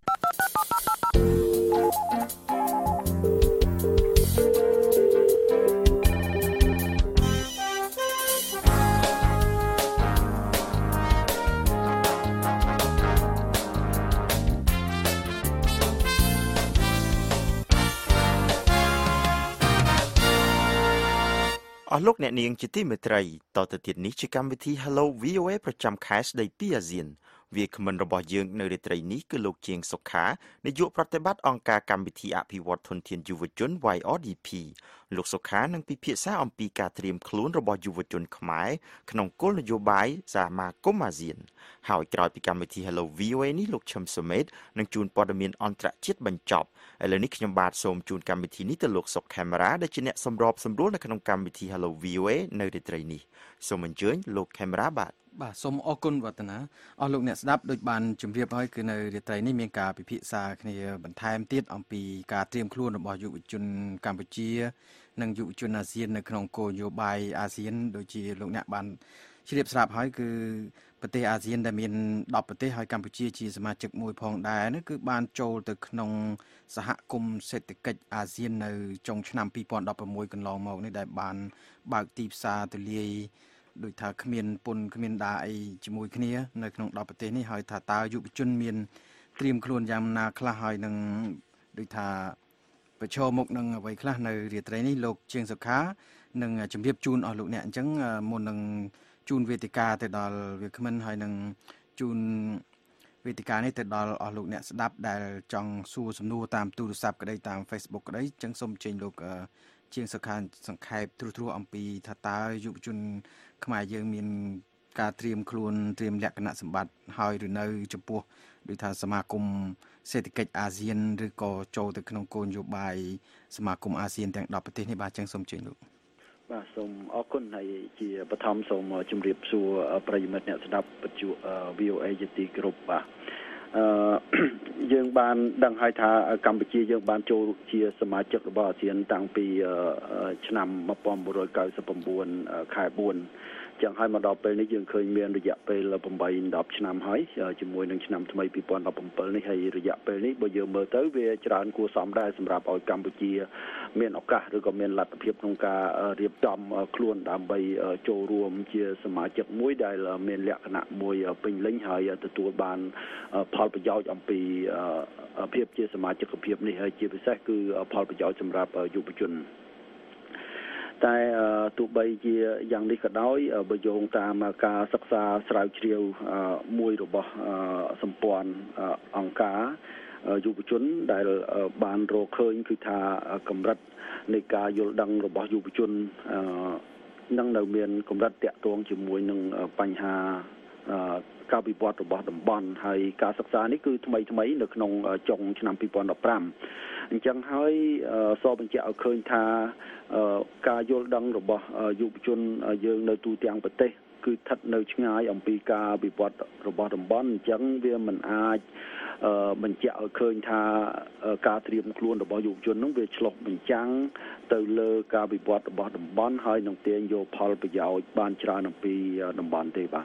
S1: អស់លោកអ្នកនាងជាទីមេត្រីតទៅទៀតនេះជាកម្មវិធី Hello វី អូ เอ ប្រចាំខែស្ដីពីអាស៊ានវាគ្មិនរបស់យើងនៅរាត្រីនេះគឺលោកជាងសុខានាយកប្រតិបត្តិអង្គការកម្មវិធីអភិវឌ្ឍធនធានយុវជន វ៉ៃ អារ ឌី ភី លោកសុខានឹងពិភាក្សាអំពីការត្រៀមខ្លួនរបស់យុវជនខ្មែរក្នុងគោលនយោបាយសមាគមអាស៊ានហើយក្រោយពីកម្មវិធី Hello វី អូ เอ នេះលោកឈឹមសុមេតនឹងជួនព័ត៌មានអន្តរជាតិបញ្ចប់ឥឡូវនេះខ្ញុំបាទសូមជូនកម្មវិធីនេះទៅលោកសុកខេមរ៉ាដែលជាអ្នកសម្របសម្រួលនៅក្នុងកម្មវិធី Hello វី អូ เอ នៅរាត្រីនេះសូមអញ្ជើញលោកខេមរ៉ាបាទ
S8: បាទសូមអរគុណវឌ្ឍនាអស់លោកអ្នកស្ដាប់ដូចបានជម្រាបហើយគឺនៅរាត្រីនេះមានការពិភាក្សាគ្នាបន្ថែមទៀតអំពីការត្រៀមខ្លួនរបស់យុវជនកម្ពុជានិងយុវជនអាស៊ាននៅក្នុងគោលនយោបាយអាស៊ានដូចជាលោកអ្នកបានជ្រាបស្រាប់ហើយគឺប្រទេសអាស៊ានដែលមានដប់ប្រទេសហើយកម្ពុជាជាសមាជិកមួយផងដែរនោះគឺបានចូលទៅក្នុងសហគមន៍សេដ្ឋកិច្ចអាស៊ាននៅចុងឆ្នាំពីរពាន់ដប់ប្រាំមួយកន្លងមកនេះដែលបានបើកទីផ្សារទូលាយដោយថាគ្មានពុនគ្មានដាអីជាមួយគ្នានៅក្នុងដប់ប្រទេសនេះហើយថាតើយុវជនមានត្រៀមខ្លួនយ៉ាងណាខ្លះហើយនឹងដោយថាប្រឈមមុខនឹងអ្វីខ្លះនៅរាត្រីនេះលោកជាងសុខានឹងជម្រាបជូនអស់លោកអ្នកអញ្ចឹងមុននឹងជូនវេទិកាទៅដល់វាគ្មិនហើយនឹងជូនវេទិកានេះទៅដល់អស់លោកអ្នកស្ដាប់ដែលចង់សួរសំណួរតាមទូរស័ព្ទក្តីតាម Facebook ក្តីអញ្ចឹងសូមជើញលោកជាងសុខាសង្ខេបទ្រុសទ្រោះអំពីថាតើយុវជនខ្មែរយើងមានការត្រៀមខ្លួនត្រៀមលក្ខណៈសម្បត្តិហើយឬនៅចំពោះដូចថាសមាគមសេដ្ឋកិច្ចអាស៊ានឬក៏ចូលទៅក្នុងគោលនយោបាយសមាគមអាស៊ានទាំងដប់ប្រទេសនេះបាទចឹងសូមជើញលោក
S9: បាទសូមអរគុណហើយជាបឋមសូមជម្រាបសួរប្រិយមិត្តអ្នកស្ដាប់វិទ្យុ វី អូ เอ ជាទីគោរពបាទអឺយើងបានដឹងហើយថាកម្ពុជាយើងបានចូលជាសមាជិករបស់អាស៊ានតាំងពីឆ្នាំmột nghìn chín trăm chín mươi chínខែបួនចឹងហើយមកដល់ពេលនេះយើងឃើញមានរយៈពេលeight tenឆ្នាំហើយជាមួយនឹងឆ្នាំថ្មីtwo thousand seventeenនេះហើយរយៈពេលនេះបើយើងមើលទៅវាច្រើនគួរសមដែរសម្រាប់ឲ្យកម្ពុជាមានឱកាសឬក៏មានលទ្ធភាពក្នុងការរៀបចំខ្លួនដើម្បីចូលរួមជាសមាជិកមួយដែលមានលក្ខណៈមួយពេញលេញហើយទទួលបានផលប្រយោជន៍អំពីភាពជាសមាជិកភាពនេះហើយជាពិសេសគឺផលប្រយោជន៍សម្រាប់យុវជនតែទោះបីជាយ៉ាងនេះក៏ដោយបើយោងតាមការសិក្សាស្រាវជ្រាវមួយរបស់សម្ព័ន្ធអង្គការយុវជនដែលបានរកឃើញគឺថាកម្រិតនៃការយល់ដឹងរបស់យុវជននឹងនៅមានកម្រិតតាក់ទងជាមួយនឹងបញ្ហាការវិវត្តរបស់តំបន់ហើយការសិក្សានេះគឺថ្មីថ្មីនៅក្នុងចុងឆ្នាំtwo thousand fifteenអញ្ចឹងហើយសបញ្ជាក់ឲ្យឃើញថាការយល់ដឹងរបស់យុវជនយើងនៅទូទាំងប្រទេសគឺស្ថិតនៅឆ្ងាយអំពីការវិវត្តរបស់តំបន់អញ្ចឹងវាមិនអាចបញ្ជាក់ឲ្យឃើញថាការត្រៀមខ្លួនរបស់យុវជននោះវាឆ្លុះបញ្ចាំងទៅលើការវិវត្តរបស់តំបន់ហើយនឹងទាញយកផលប្រយោជន៍បានច្រើនអំពីតំបន់ទេបាទ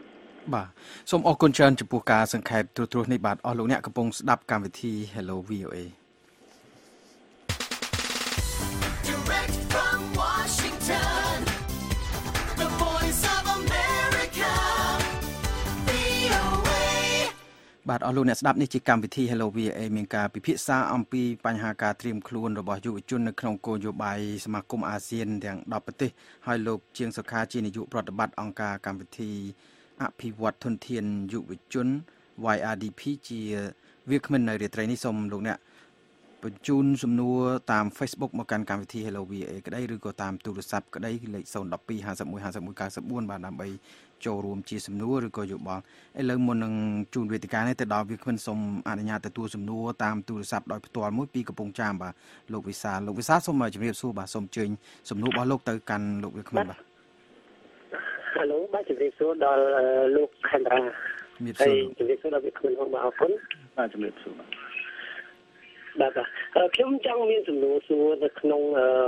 S8: បាទសូមអរគុណច្រើនចំពោះការសង្ខេបទូទ្រនេះបាទអស់លោកអ្នកកំពុងស្ដាប់កម្មវិធី Hello វី អូ เอ
S10: Direct from Washington The Voice of America វី អូ เอ
S8: បាទអស់លោកអ្នកស្ដាប់នេះជាកម្មវិធី Hello វី អូ เอ មានការពិភាក្សាអំពីបញ្ហាការត្រៀមខ្លួនរបស់យុវជននៅក្នុងគោលនយោបាយសមាគមអាស៊ានទាំងដប់ប្រទេសហើយលោកជាងសុខាជានាយកប្រតិបត្តិអង្គការកម្មវិធីអភិវឌ្ឍធនធានយុវជន วาย អារ ឌី พี ជាវាគ្មិននៅរាត្រីនេះសូមលោកអ្នកបញ្ជូនសំណួរតាម Facebook មកកាន់កម្មវិធី Hello វី អូ เอ ក្តីឬក៏តាមទូរស័ព្ទក្តីលេខศูนย์ หนึ่ง สอง ห้า หนึ่ง ห้า หนึ่ง หนึ่ง เก้า สี่បាទដើម្បីចូលរួមជាសំណួរឬក៏យោបល់ឥឡូវមុននឹងជូនវេទិកានេះទៅដល់វាគ្មិនសូមអនុញ្ញាតទទួលសំណួរតាមទូរស័ព្ទដោយផ្ទាល់មួយពីកំពង់ចាមបាទលោកវិសាលលោកវិសាលសូមជម្រាបសួរបាទសូមអញ្ជើញសំណួររបស់លោកទៅកាន់លោកវាគ្មិនបាទ
S11: Hello បាទជម្រាបសួរដល់លោកខេមរាហើយជម្រាបសួរដល់វាគ្មិនផងបាទអរគុណបាទជម្រាបសួរបាទបាទខ្ញុំចង់មានសំណួរសួរនៅក្នុង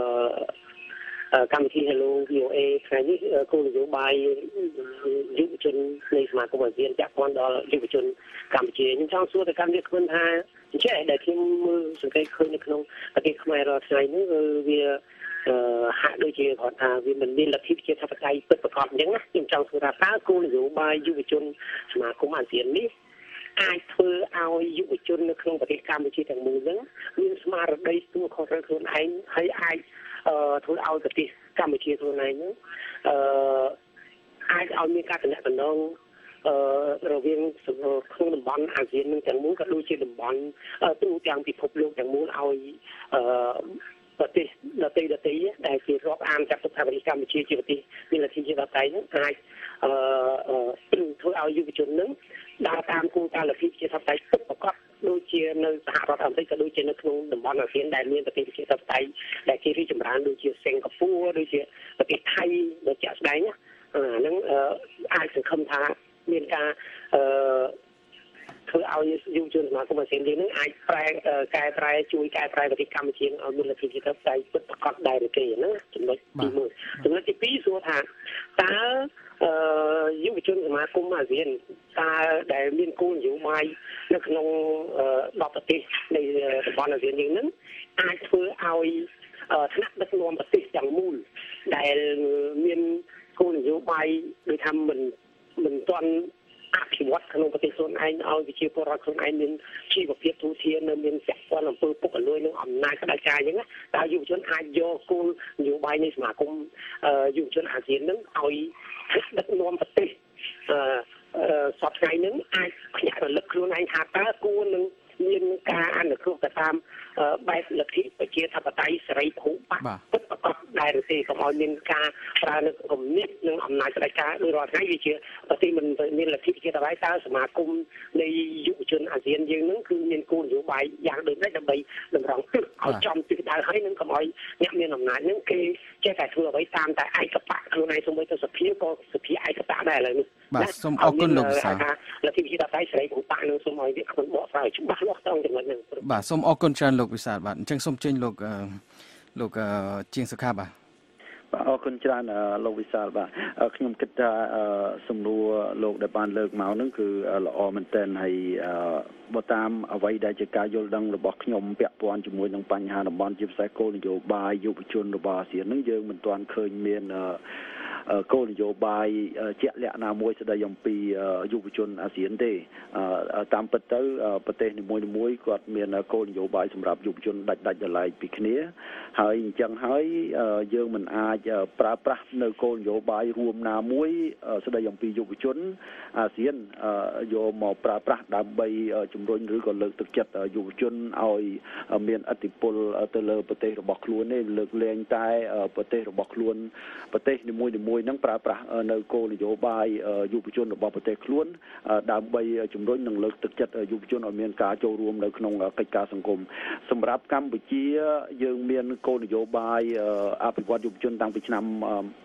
S11: កម្មវិធី Hello វី អូ เอ ថ្ងៃនេះគោលនយោបាយយុវជននៃសមាគមអាស៊ានពាក់ព័ន្ធដល់យុវជនកម្ពុជាខ្ញុំចង់សួរទៅកាន់វាគ្មិនថាអញ្ចឹងដែលខ្ញុំមើលសង្កេតឃើញនៅក្នុងប្រទេសខ្មែររាល់ថ្ងៃនេះវាអឺហាក់ដូចជាគាត់ថាវាមិនមានលទ្ធិប្រជាធិបតេយ្យពិតប្រាកដអញ្ចឹងណាខ្ញុំចង់សួរថាតើគោលនយោបាយយុវជនសមាគមអាស៊ាននេះអាចធ្វើឲ្យយុវជននៅក្នុងប្រទេសកម្ពុជាទាំងមូលហ្នឹងមានស្មារតីស្ទួយខុសត្រូវខ្លួនឯងហើយអាចអឺធ្វើឲ្យប្រទេសកម្ពុជាខ្លួនឯងហ្នឹងអឺអាចឲ្យមានការតំណតំណងអឺរវាងក្នុងតំបន់អាស៊ាននឹងទាំងមូលក៏ដូចជាតំបន់ទូទាំងពិភពលោកទាំងមូលឲ្យអឺប្រទេសដទៃដទៃដែលជារាប់អានចាត់ទុកថាប្រទេសកម្ពុជាជាប្រទេសមានលទ្ធិប្រជាធិបតេយ្យហ្នឹងអាចអឺធ្វើឲ្យយុវជនហ្នឹងដើរតាមគោលការណ៍លទ្ធិប្រជាធិបតេយ្យពិតប្រាកដដូចជានៅសហរដ្ឋអាមេរិកក៏ដូចជានៅក្នុងតំបន់អាស៊ានដែលមានប្រទេសប្រជាធិបតេយ្យដែលគេរីកចម្រើនដូចជាសិង្ហបុរីដូចជាប្រទេសថៃដូចជាស្ដែងអាហ្នឹងអាចសង្ឃឹមថាមានការអឺធ្វើឲ្យយុវជនសមាគមអាស៊ានយើងនឹងអាចប្រែកែប្រែជួយកែប្រែប្រទេសកម្ពុជាឲ្យមានលទ្ធិប្រជាធិបតេយ្យពិតប្រាកដដែរឬគេណាចំណុចទីមួយចំណុចទីពីរសួរថាតើអឺយុវជនសមាគមអាស៊ានតើដែលមានគោលនយោបាយនៅក្នុងដប់ប្រទេសនៃតំបន់អាស៊ានយើងនឹងអាចធ្វើឲ្យថ្នាក់ដឹកនាំប្រទេសទាំងមូលដែលមានគោលនយោបាយដូចថាមិនមិនទាន់អភិវឌ្ឍក្នុងប្រទេសខ្លួនឯងឲ្យវិជាពលរដ្ឋខ្លួនឯងមានជីវភាពទូធាននៅមានសក្តិពលអំពើពុករលួយនឹងអំណាចផ្ដាច់ការអញ្ចឹងណាតើយុវជនអាចយកគោលនយោបាយនៃសមាគមយុវជនអាស៊ាននឹងឲ្យដឹកនាំប្រទេសអឺសពថ្ងៃនឹងអាចភ្ញាក់រលឹកខ្លួនឯងថាតើគួរនឹងមានការអនុគ្រោះទៅតាមបែបលទ្ធិប្រជាធិបតេយ្យសេរីភូមិពិតប្រាកដដែរឬទេកុំឲ្យមានការប្រើនៅគំនិតនិងអំណាចផ្ដាច់ការដោយរាល់ថ្ងៃវាជាប្រទេសមិនមានលទ្ធិប្រជាធិបតេយ្យតើសមាគមនៃយុវជនអាស៊ានយើងនឹងគឺមានគោលនយោបាយយ៉ាងដូចនេះដើម្បីតម្រង់ទិសឲ្យចំទិសដៅហើយនឹងកុំឲ្យអ្នកមានអំណាចនឹងគេចេះតែធ្វើអ្វីតាមតែឯកបៈខ្លួនឯងសូម្បីតែសភាក៏សភាឯកបៈដែរឥឡូវនេះ
S8: បាទសូមអរគុណលោកវិសាល
S11: លទ្ធិប្រជាធិបតេយ្យសេរីភូមិនឹងសូមឲ្យវាខ្លួនបកស្រាយច្បាស់លាស់ទៅចំណុចហ្នឹង
S8: បាទសូមអរគុណច្រើនលោកវិសាលបាទអញ្ចឹងសូមចេញលោកលោកជាងសុខាបាទ
S9: បាទអរគុណច្រើនលោកវិសាលបាទខ្ញុំគិតថាសំណួរលោកដែលបានលើកមកហ្នឹងគឺល្អមែនទែនហើយបើតាមអ្វីដែលជាការយល់ដឹងរបស់ខ្ញុំពាក់ព័ន្ធជាមួយនឹងបញ្ហាតំបន់ជាពិសេសគោលនយោបាយយុវជនរបស់អាស៊ានហ្នឹងយើងមិនទាន់ឃើញមានគោលនយោបាយជាក់លាក់ណាមួយស្ដីអំពីយុវជនអាស៊ានទេតាមពិតទៅប្រទេសនីមួយៗគាត់មានគោលនយោបាយសម្រាប់យុវជនដាច់ដាច់ដライពីគ្នាហើយអញ្ចឹងហើយយើងមិនអាចប្រើប្រាស់នៅគោលនយោបាយរួមណាមួយស្ដីអំពីយុវជនអាស៊ានយកមកប្រើប្រាស់ដើម្បីជំរុញឬក៏លើកទឹកចិត្តយុវជនឲ្យមានឥទ្ធិពលទៅលើប្រទេសរបស់ខ្លួនទេលើកលែងតែប្រទេសរបស់ខ្លួនប្រទេសនីមួយៗនឹងប្រើប្រាស់នៅគោលនយោបាយយុវជនរបស់ប្រទេសខ្លួនដើម្បីជំរុញនិងលើកទឹកចិត្តយុវជនឲ្យមានការចូលរួមនៅក្នុងកិច្ចការសង្គមសម្រាប់កម្ពុជាយើងមានគោលនយោបាយអភិវឌ្ឍយុវជនតាំងពីឆ្នាំ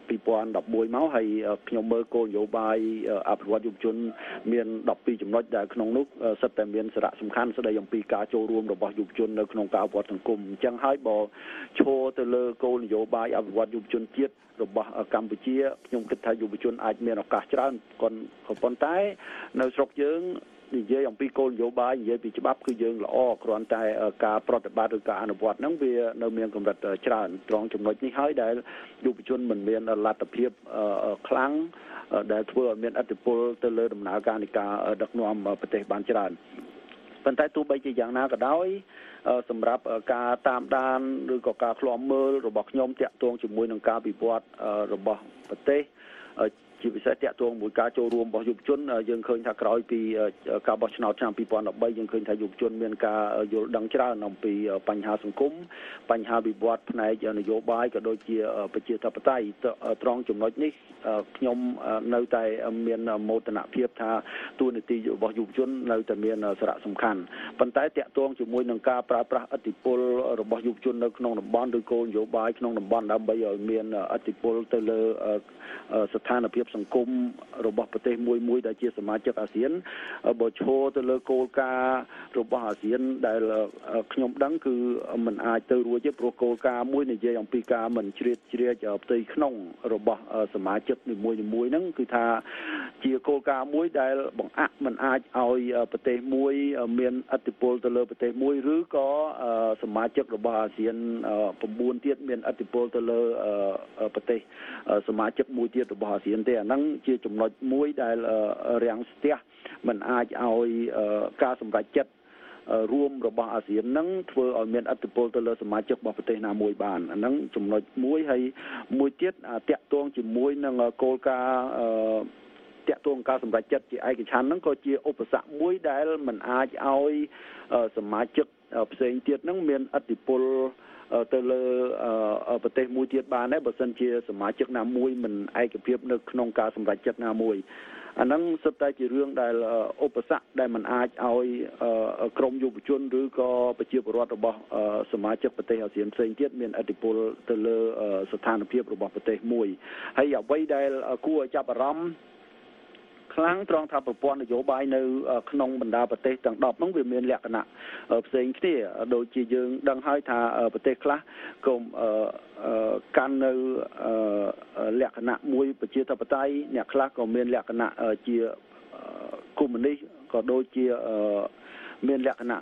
S9: ពីរពាន់ដប់មួយមកហើយខ្ញុំមើលគោលនយោបាយអភិវឌ្ឍយុវជនមានដប់ពីរចំណុចដែលក្នុងនោះសិតតែមានសារៈសំខាន់ស្ដីអំពីការចូលរួមរបស់យុវជននៅក្នុងការអភិវឌ្ឍសង្គមអញ្ចឹងហើយបើឈរទៅលើគោលនយោបាយអភិវឌ្ឍយុវជនជាតិរបស់កម្ពុជាខ្ញុំគិតថាយុវជនអាចមានឱកាសច្រើនក៏ប៉ុន្តែនៅស្រុកយើងនិយាយអំពីគោលនយោបាយនិយាយពីច្បាប់គឺយើងល្អគ្រាន់តែការប្រតិបត្តិឬការអនុវត្តហ្នឹងវានៅមានកម្រិតច្រើនត្រង់ចំណុចនេះហើយដែលយុវជនមិនមានលទ្ធភាពខ្លាំងដែលធ្វើឲ្យមានឥទ្ធិពលទៅលើដំណើរការនៃការដឹកនាំប្រទេសបានច្រើនប៉ុន្តែទោះបីជាយ៉ាងណាក៏ដោយសម្រាប់ការតាមដានឬក៏ការឃ្លាំមើលរបស់ខ្ញុំតាក់ទងជាមួយនឹងការវិវត្តរបស់ប្រទេសជាពិសេសតាក់ទងមួយការចូលរួមរបស់យុវជនយើងឃើញថាក្រោយពីការបោះឆ្នោតឆ្នាំពីរពាន់ដប់បីយើងឃើញថាយុវជនមានការយល់ដឹងច្រើនអំពីបញ្ហាសង្គមបញ្ហាវិវត្តផ្នែកនយោបាយក៏ដូចជាប្រជាធិបតេយ្យត្រង់ចំណុចនេះខ្ញុំនៅតែមានមោទនភាពថាទួលនីតិរបស់យុវជននៅតែមានសារៈសំខាន់ប៉ុន្តែតាក់ទងជាមួយនឹងការប្រើប្រាស់ឥទ្ធិពលរបស់យុវជននៅក្នុងតំបន់ឬគោលនយោបាយក្នុងតំបន់ដើម្បីឲ្យមានឥទ្ធិពលទៅលើស្ថានភាពសង្គមរបស់ប្រទេសមួយមួយដែលជាសមាជិកអាស៊ានបើឈរទៅលើគោលការណ៍របស់អាស៊ានដែលខ្ញុំដឹងគឺมันអាចទៅរួចទេព្រោះគោលការណ៍មួយនិយាយអំពីការមិនជ្រៀតជ្រែកផ្ទៃក្នុងរបស់សមាជិកនីមួយៗហ្នឹងគឺថាជាគោលការណ៍មួយដែលបង្អាក់មិនអាចឲ្យប្រទេសមួយមានឥទ្ធិពលទៅលើប្រទេសមួយឬក៏សមាជិករបស់អាស៊ាន៩ទៀតមានឥទ្ធិពលទៅលើប្រទេសសមាជិកមួយទៀតរបស់អាស៊ានទេអាហ្នឹងជាចំណុចមួយដែលរាំងស្ទះមិនអាចឲ្យការសម្រេចចិត្តរួមរបស់អាស៊ានហ្នឹងធ្វើឲ្យមានឥទ្ធិពលទៅលើសមាជិករបស់ប្រទេសណាមួយបានអាហ្នឹងចំណុចមួយហើយមួយទៀតតាក់ទងជាមួយនឹងគោលការណ៍តាក់ទងការសម្រេចចិត្តជាឯកច្ឆន្ទហ្នឹងក៏ជាឧបសគ្គមួយដែលមិនអាចឲ្យសមាជិកផ្សេងទៀតហ្នឹងមានឥទ្ធិពលទៅលើប្រទេសមួយទៀតបានដែរបើសិនជាសមាជិកណាមួយមិនឯកភាពនៅក្នុងការសម្រេចចិត្តណាមួយអាហ្នឹងសុទ្ធតែជារឿងដែលឧបសគ្គដែលមិនអាចឲ្យក្រមយុវជនឬក៏ប្រជាពលរដ្ឋរបស់សមាជិកប្រទេសអាស៊ានផ្សេងទៀតមានឥទ្ធិពលទៅលើស្ថានភាពរបស់ប្រទេសមួយហើយអ្វីដែលគួរឲ្យចាប់អារម្មណ៍ខ្លាំងត្រង់ថាប្រព័ន្ធនយោបាយនៅក្នុងបណ្ដាប្រទេសទាំងដប់ហ្នឹងវាមានលក្ខណៈផ្សេងគ្នាដូចជាយើងដឹងហើយថាប្រទេសខ្លះក៏កាន់នៅលក្ខណៈមួយប្រជាធិបតេយ្យអ្នកខ្លះក៏មានលក្ខណៈជាកុម្មុយនីសក៏ដូចជាមានលក្ខណៈ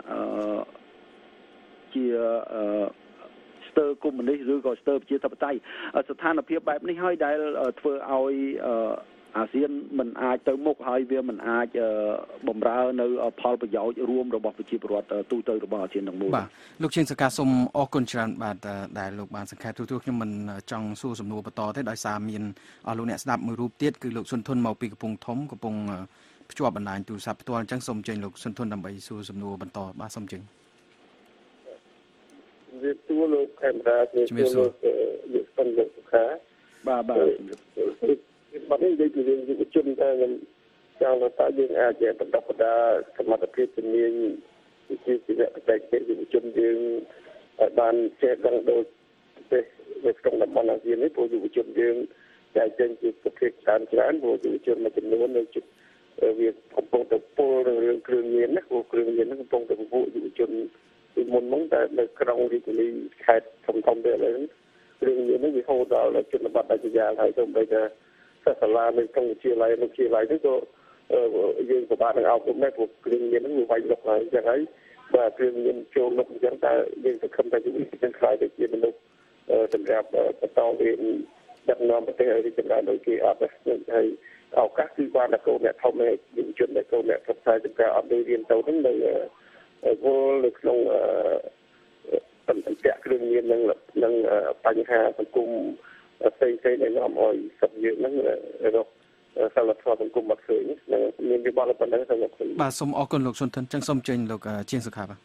S9: ជាស្ទើរកុម្មុយនីសឬក៏ស្ទើរប្រជាធិបតេយ្យស្ថានភាពបែបនេះហើយដែលធ្វើឲ្យអាស៊ានមិនអាចទៅមុខហើយវាមិនអាចបំរើនៅផលប្រយោជន៍រួមរបស់ប្រជាពលរដ្ឋទូទៅរបស់អាស៊ានទាំងមូល
S8: បាទលោកជាងសកាសូមអរគុណច្រើនបាទដែលលោកបានសង្ខេបទូទៅខ្ញុំមិនចង់សួរសំណួរបន្តទេដោយសារមានអស់លោកអ្នកស្ដាប់មួយរូបទៀតគឺលោកសុនធុនមកពីកំពង់ធំកំពុងភ្ជាប់បណ្ដាញទូរស័ព្ទផ្ទាល់អញ្ចឹងសូមអញ្ជើញលោកសុនធុនដើម្បីសួរសំណួរបន្តបាទសូមអញ្ជើញ
S12: វាទូលោកខេមរាជាទូលោកលោកស្ពនលោកសុខា
S9: បាទបាទ
S12: បាត់នេះនិយាយពីរឿងយុវជនថាខ្ញុំចង់ថាយើងអាចបណ្ដុះបណ្ដាលសមត្ថភាពជំនាញវិជ្ជាជីវៈបច្ចេកទេសយុវជនយើងឲ្យបានចេះដឹងដូចប្រទេសនៅក្នុងតំបន់អាស៊ាននេះព្រោះយុវជនយើងតែចេញជាប្រភេទច្រើនច្រើនព្រោះយុវជនមួយចំនួននៅជិតវាកំពុងតែពុលរឿងគ្រឿងញៀនណាព្រោះគ្រឿងញៀនហ្នឹងកំពុងតែពង្រួមយុវជនពីមុនហ្នឹងតែនៅក្នុងរាជធានីខេត្តធំធំទៅឥឡូវគ្រឿងញៀនហ្នឹងវាហូរដល់ជនបទដាច់ស្រយាលហើយទៅបីថាសាលានៅក្នុងវិទ្យាល័យនៅវិទ្យាល័យហ្នឹងក៏យើងពិបាកនឹងអប់រំដែរព្រោះគ្រឿងញៀនហ្នឹងវាវាយលុកហើយអញ្ចឹងហើយបាទគ្រឿងញៀនចូលលុកអញ្ចឹងតែយើងសង្ឃឹមថាយុវជនខ្លាយទៅជាមនុស្សសម្រាប់បន្តរៀនដឹកនាំប្រទេសឲ្យរីកចម្រើនដោយគេអត់ទេហើយឱកាសគឺបានតែកូនអ្នកធំឯយុវជនដែលកូនអ្នកផ្សព្វផ្សាយទៅការអត់រៀនទៅហ្នឹងនៅវល់នៅក្នុងបញ្ហាគ្រឿងញៀននិងនិងបញ្ហាសង្គមផ្សេងៗដែលនាំឲ្យសិទ្ធិយើងហ្នឹងរកសិលធម៌សង្គមមកឃើញមានវិបត្តិប៉ុណ្ណឹងសម្រាប់ខ្ញុំ
S8: បាទសូមអរគុណលោកសុនធិនចឹងសូមចេញលោកជាងសុខាបាទ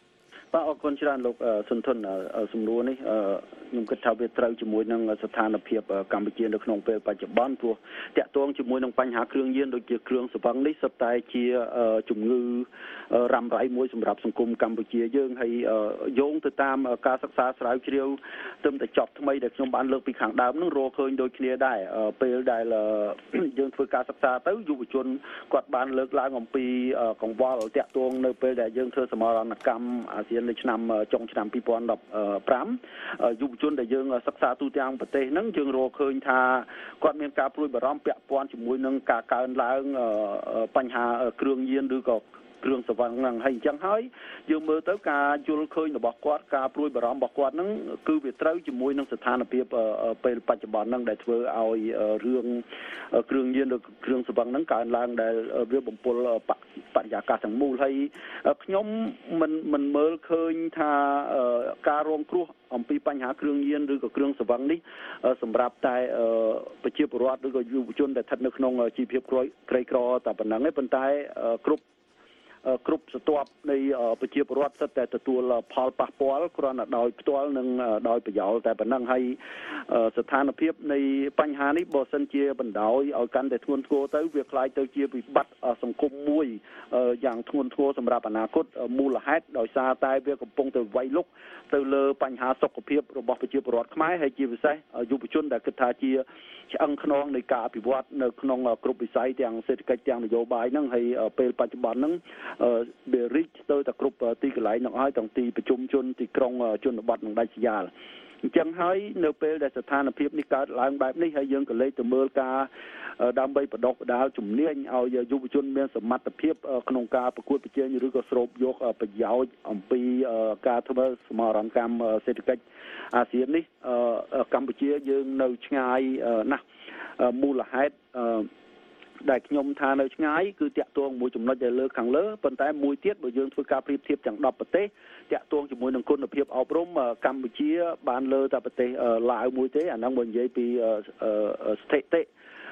S9: បាទអរគុណច្រើនលោកសុនធុនសំណួរនេះខ្ញុំគិតថាវាត្រូវជាមួយនឹងស្ថានភាពកម្ពុជានៅក្នុងពេលបច្ចុប្បន្នព្រោះតាក់ទងជាមួយនឹងបញ្ហាគ្រឿងញៀនដូចជាគ្រឿងស្រវឹងនេះសុទ្ធតែជាជំងឺរ៉ាំរ៉ៃមួយសម្រាប់សង្គមកម្ពុជាយើងហើយយោងទៅតាមការសិក្សាស្រាវជ្រាវទើបតែចប់ថ្មីដែលខ្ញុំបានលើកពីខាងដើមនឹងរកឃើញដូចគ្នាដែរពេលដែលយើងធ្វើការសិក្សាទៅយុវជនគាត់បានលើកឡើងអំពីកង្វល់តាក់ទងនៅពេលដែលយើងធ្វើសមរណកម្មអាស៊ាននៅឆ្នាំចុងឆ្នាំពីរពាន់ដប់ប្រាំយុវជនដែលយើងសិក្សាទូទាំងប្រទេសហ្នឹងយើងរកឃើញថាគាត់មានការព្រួយបារម្ភពាក់ព័ន្ធជាមួយនឹងការកើនឡើងបញ្ហាគ្រឿងញៀនឬក៏គ្រឿងស្រវឹងហ្នឹងហើយអញ្ចឹងហើយយើងមើលទៅការយល់ឃើញរបស់គាត់ការព្រួយបារម្ភរបស់គាត់ហ្នឹងគឺវាត្រូវជាមួយនឹងស្ថានភាពពេលបច្ចុប្បន្នហ្នឹងដែលធ្វើឲ្យរឿងគ្រឿងញៀនឬគ្រឿងស្រវឹងហ្នឹងកើនឡើងដែលវាបំពុលបរិយាកាសទាំងមូលហើយខ្ញុំមិនមិនមើលឃើញថាការរងគ្រោះអំពីបញ្ហាគ្រឿងញៀនឬក៏គ្រឿងស្រវឹងនេះសម្រាប់តែប្រជាពលរដ្ឋឬក៏យុវជនដែលស្ថិតនៅក្នុងជីវភាពក្រីក្រតែប៉ុណ្ណឹងទេប៉ុន្តែគ្រប់គ្រប់ស្ទាប់នៃប្រជាពលរដ្ឋសិតតែទទួលផលប៉ះពាល់គ្រាន់តែដោយផ្ទាល់និងដោយប្រយោលតែប៉ុណ្ណឹងហើយស្ថានភាពនៃបញ្ហានេះបើសិនជាបណ្ដោយឲ្យកាន់តែធ្ងន់ធ្ងរទៅវាคล้ายទៅជាវិបត្តិសង្គមមួយយ៉ាងធ្ងន់ធ្ងរសម្រាប់អនាគតមូលហេតុដោយសារតែវាកំពុងតែវាយលុកទៅលើបញ្ហាសុខភាពរបស់ប្រជាពលរដ្ឋខ្មែរហើយជាពិសេសយុវជនដែលគិតថាជាឆ្អឹងខ្នងនៃការអភិវឌ្ឍនៅក្នុងគ្រប់វិស័យទាំងសេដ្ឋកិច្ចទាំងនយោបាយហ្នឹងហើយពេលបច្ចុប្បន្នហ្នឹងវារីកទៅតែគ្រប់ទីកន្លែងហ្នឹងហើយទាំងទីប្រជុំជនទីក្រុងជនបទនិងដាច់ស្រយាលអញ្ចឹងហើយនៅពេលដែលស្ថានភាពនេះកើតឡើងបែបនេះហើយយើងក៏លេចទៅមើលការដើម្បីបដិបដាលជំនាញឲ្យយុវជនមានសមត្ថភាពក្នុងការប្រកួតប្រជែងឬក៏ស្រូបយកប្រយោជន៍អំពីការធ្វើសមរណកម្មសេដ្ឋកិច្ចអាស៊ាននេះកម្ពុជាយើងនៅឆ្ងាយណាស់មូលហេតុដែលខ្ញុំថានៅឆ្ងាយគឺតាក់ទងមួយចំណុចដែលលើខាងលើប៉ុន្តែមួយទៀតបើយើងធ្វើការប្រៀបធៀបទាំងដប់ប្រទេសតាក់ទងជាមួយនឹងគុណភាពអប់រំកម្ពុជាបានលើតែប្រទេសឡាវមួយទេអាហ្នឹងបើនិយាយពីស្ថិតិ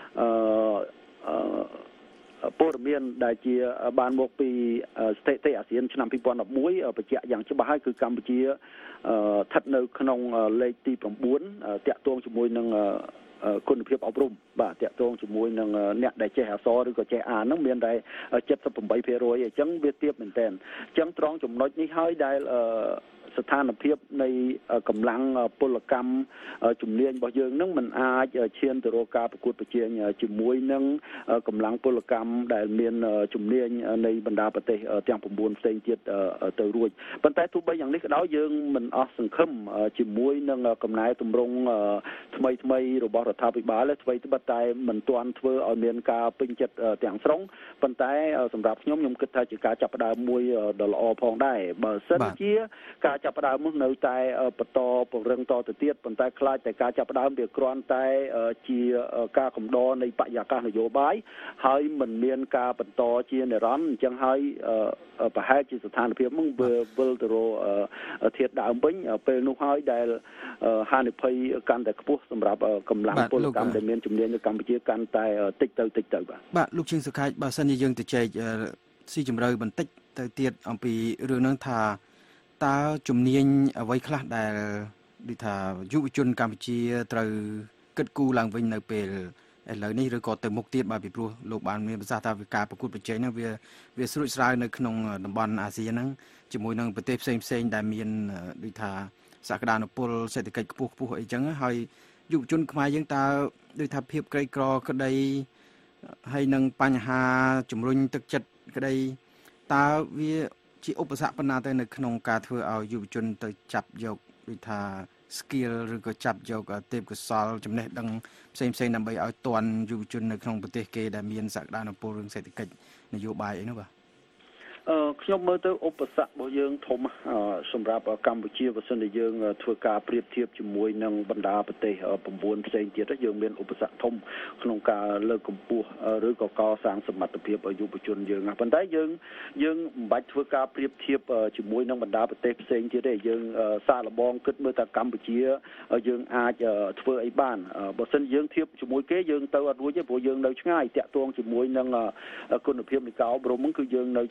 S9: ព័ត៌មានដែលជាបានមកពីស្ថិតិអាស៊ានឆ្នាំពីរពាន់ដប់មួយបញ្ជាក់យ៉ាងច្បាស់ហើយគឺកម្ពុជាស្ថិតនៅក្នុងលេខទី៩តាក់ទងជាមួយនឹងគុណភាពអប់រំបាទតាក់ទងជាមួយនឹងអ្នកដែលចេះអក្សរឬក៏ចេះអានហ្នឹងមានតែเจ็ดสิบแปดเปอร์เซ็นต์ អញ្ចឹងវាទាបមែនតើអញ្ចឹងត្រង់ចំណុចនេះហើយដែលស្ថានភាពនៃកម្លាំងពលកម្មជំនាញរបស់យើងនឹងមិនអាចឈានទៅរកការប្រកួតប្រជែងជាមួយនឹងកម្លាំងពលកម្មដែលមានជំនាញនៃបណ្ដាប្រទេសទាំង៩ផ្សេងទៀតទៅរួចប៉ុន្តែទោះបីយ៉ាងនេះក៏ដោយយើងមិនអស់សង្ឃឹមជាមួយនឹងកំណែទម្រង់ថ្មីថ្មីរបស់រដ្ឋាភិបាលទេអ្វីត្បិតតែមិនទាន់ធ្វើឲ្យមានការពេញចិត្តទាំងស្រុងប៉ុន្តែសម្រាប់ខ្ញុំខ្ញុំគិតថាជាការចាប់ផ្ដើមមួយដ៏ល្អផងដែរបើសិនជាការចាប់ផ្ដើមនៅតែបន្តពង្រឹងតទៅទៀតប៉ុន្តែខ្លាចតែការចាប់ផ្ដើមវាគ្រាន់តែជាការកំដរនៃបរិយាកាសនយោបាយហើយមិនមានការបន្តជានិរន្តរ៍អញ្ចឹងហើយប្រហែលជាស្ថានភាពហ្នឹងវាវិលទៅរកធាតុដើមវិញពេលនោះហើយដែលហានិភ័យកាន់តែខ្ពស់សម្រាប់កម្លាំងពលកម្មដែលមានជំនាញនៅកម្ពុជាកាន់តែតិចទៅតិចទៅបាទ
S8: បាទលោកជាងសុខាចបើសិនជាយើងទៅចែកស៊ីជម្រៅបន្តិចទៅទៀតអំពីរឿងហ្នឹងថាតើជំនាញអ្វីខ្លះដែលដូចថាយុវជនកម្ពុជាត្រូវគិតគូរឡើងវិញនៅពេលឥឡូវនេះឬក៏ទៅមុខទៀតបាទពីព្រោះលោកបានមានប្រសាសន៍ថាការប្រកួតប្រជែងហ្នឹងវាវាស្រួចស្រាវនៅក្នុងតំបន់អាស៊ានហ្នឹងជាមួយនឹងប្រទេសផ្សេងផ្សេងដែលមានដូចថាសក្តានុពលសេដ្ឋកិច្ចខ្ពស់ខ្ពស់អីចឹងហើយយុវជនខ្មែរយើងតើដូចថាភាពក្រីក្រក្តីហើយនឹងបញ្ហាជំរុញទឹកចិត្តក្តីតើវាជាឧបសគ្គប៉ុណ្ណាទៅនៅក្នុងការធ្វើឲ្យយុវជនទៅចាប់យកដូចថា skill ឬក៏ចាប់យកទេពកោសល្យចំណេះដឹងផ្សេងផ្សេងដើម្បីឲ្យទាន់យុវជននៅក្នុងប្រទេសគេដែលមានសក្តានុពលរឿងសេដ្ឋកិច្ចនយោបាយអីនោះបាទ
S9: អឺខ្ញុំមើលទៅឧបសគ្គរបស់យើងធំសម្រាប់កម្ពុជាបើសិនជាយើងធ្វើការប្រៀបធៀបជាមួយនឹងបណ្ដាប្រទេស៩ផ្សេងទៀតយើងមានឧបសគ្គធំក្នុងការលើកកម្ពស់ឬក៏កសាងសមត្ថភាពឲ្យយុវជនយើងប៉ុន្តែយើងយើងមិនបាច់ធ្វើការប្រៀបធៀបជាមួយនឹងបណ្ដាប្រទេសផ្សេងទៀតទេយើងសាកល្បងគិតមើលថាកម្ពុជាយើងអាចធ្វើអីបានបើសិនយើងធៀបជាមួយគេយើងទៅអត់រួចទេព្រោះយើងនៅឆ្ងាយតាក់ទងជាមួយនឹងគុណភាពនៃការអប់រំគឺយើងនៅឆ្ងាយ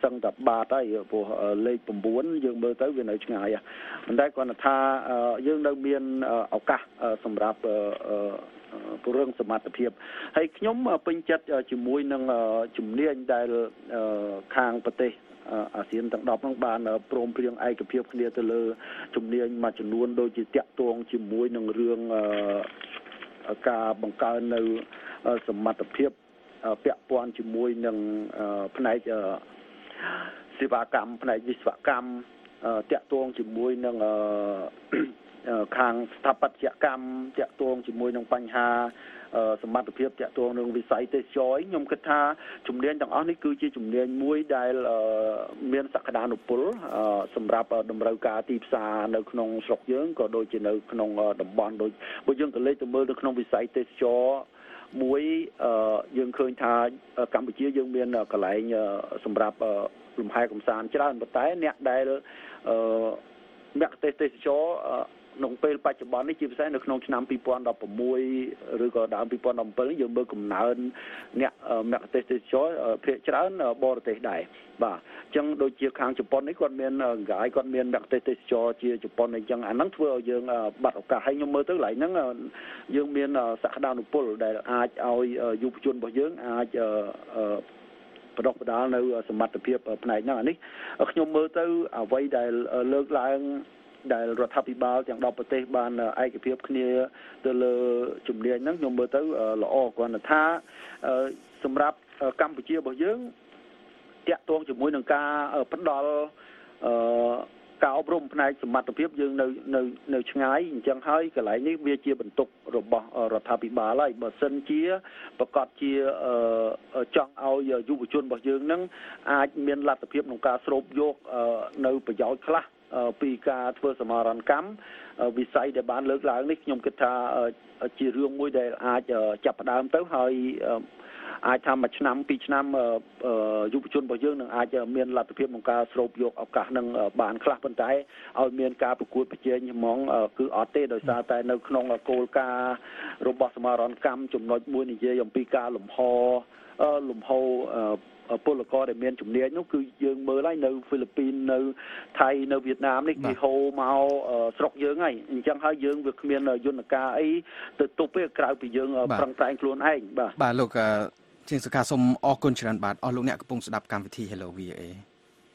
S9: សឹងតែបាតហើយព្រោះលេខ9យើងមើលទៅវានៅឆ្ងាយប៉ុន្តែគាត់ថាយើងនៅមានឱកាសសម្រាប់ពង្រឹងសមត្ថភាពហើយខ្ញុំពេញចិត្តជាមួយនឹងជំនាញដែលខាងប្រទេសអាស៊ានទាំងដប់ហ្នឹងបានព្រមព្រៀងឯកភាពគ្នាទៅលើជំនាញមួយចំនួនដូចជាតាក់ទងជាមួយនឹងរឿងការបង្កើននៅសមត្ថភាពពាក់ព័ន្ធជាមួយនឹងផ្នែកសេវាកម្មផ្នែកវិស្វកម្មតាក់ទងជាមួយនឹងខាងស្ថាបត្យកម្មតាក់ទងជាមួយនឹងបញ្ហាសមត្ថភាពតាក់ទងនឹងវិស័យទេសចរខ្ញុំគិតថាជំនាញទាំងអស់នេះគឺជាជំនាញមួយដែលមានសក្តានុពលសម្រាប់តម្រូវការទីផ្សារនៅក្នុងស្រុកយើងក៏ដូចជានៅក្នុងតំបន់ដូចបើយើងក៏លេចទៅមើលនៅក្នុងវិស័យទេសចរមួយយើងឃើញថាកម្ពុជាយើងមានកន្លែងសម្រាប់លំហែកម្សាន្តច្រើនប៉ុន្តែអ្នកដែលអ្នកទេសទេសចរក្នុងពេលបច្ចុប្បន្ននេះជាពិសេសនៅក្នុងឆ្នាំពីរពាន់ដប់ប្រាំមួយឬក៏ដើមពីរពាន់ដប់ប្រាំbảyយើងមើលកំណើនអ្នកអ្នកទេសទេសចរភាគច្រើនបរទេសដែរបាទអញ្ចឹងដូចជាខាងជប៉ុននេះគាត់មានកាយគាត់មានអ្នកទេសទេសចរជាជប៉ុនអញ្ចឹងអាហ្នឹងធ្វើឲ្យយើងបាត់ឱកាសហើយខ្ញុំមើលទៅកន្លែងហ្នឹងយើងមានសក្តានុពលដែលអាចឲ្យយុវជនរបស់យើងអាចបដិបដាលនៅសមត្ថភាពផ្នែកហ្នឹងអានេះខ្ញុំមើលទៅអ្វីដែលលើកឡើងដែលរដ្ឋាភិបាលទាំងដប់ប្រទេសបានឯកភាពគ្នាទៅលើជំនាញហ្នឹងខ្ញុំមើលទៅល្អគ្រាន់តែថាសម្រាប់កម្ពុជារបស់យើងតាក់ទងជាមួយនឹងការផ្ដល់ការអប់រំផ្នែកសមត្ថភាពយើងនៅនៅនៅឆ្ងាយអញ្ចឹងហើយកន្លែងនេះវាជាបន្ទុករបស់រដ្ឋាភិបាលហើយបើសិនជាប្រកាសជាចង់ឲ្យយុវជនរបស់យើងហ្នឹងអាចមានលទ្ធភាពក្នុងការស្រូបយកនៅប្រយោជន៍ខ្លះពីការធ្វើសមារណកម្មវិស័យដែលបានលើកឡើងនេះខ្ញុំគិតថាជារឿងមួយដែលអាចចាប់ផ្ដើមទៅហើយអាចថាមួយឆ្នាំពីរឆ្នាំយុវជនរបស់យើងនឹងអាចមានលទ្ធភាពក្នុងការស្រូបយកឱកាសនឹងបានខ្លះប៉ុន្តែឲ្យមានការប្រកួតប្រជែងហ្មងគឺអត់ទេដោយសារតែនៅក្នុងគោលការណ៍របស់សមារណកម្មចំណុចមួយនិយាយអំពីការលំហលំហពលករដែលមានជំនាញនោះគឺយើងមើលហើយនៅហ្វីលីពីននៅថៃនៅវៀតណាមនេះគេហូរមកស្រុកយើងហើយអញ្ចឹងហើយយើងវាគ្មានយន្តការអីទៅទប់ទេក្រៅពីយើងប្រឹងប្រែងខ្លួនឯងបាទ
S8: បាទលោកជាងសុខាសូមអរគុណច្រើនបាទអស់លោកអ្នកកំពុងស្ដាប់កម្មវិធី Hello វី អូ เอ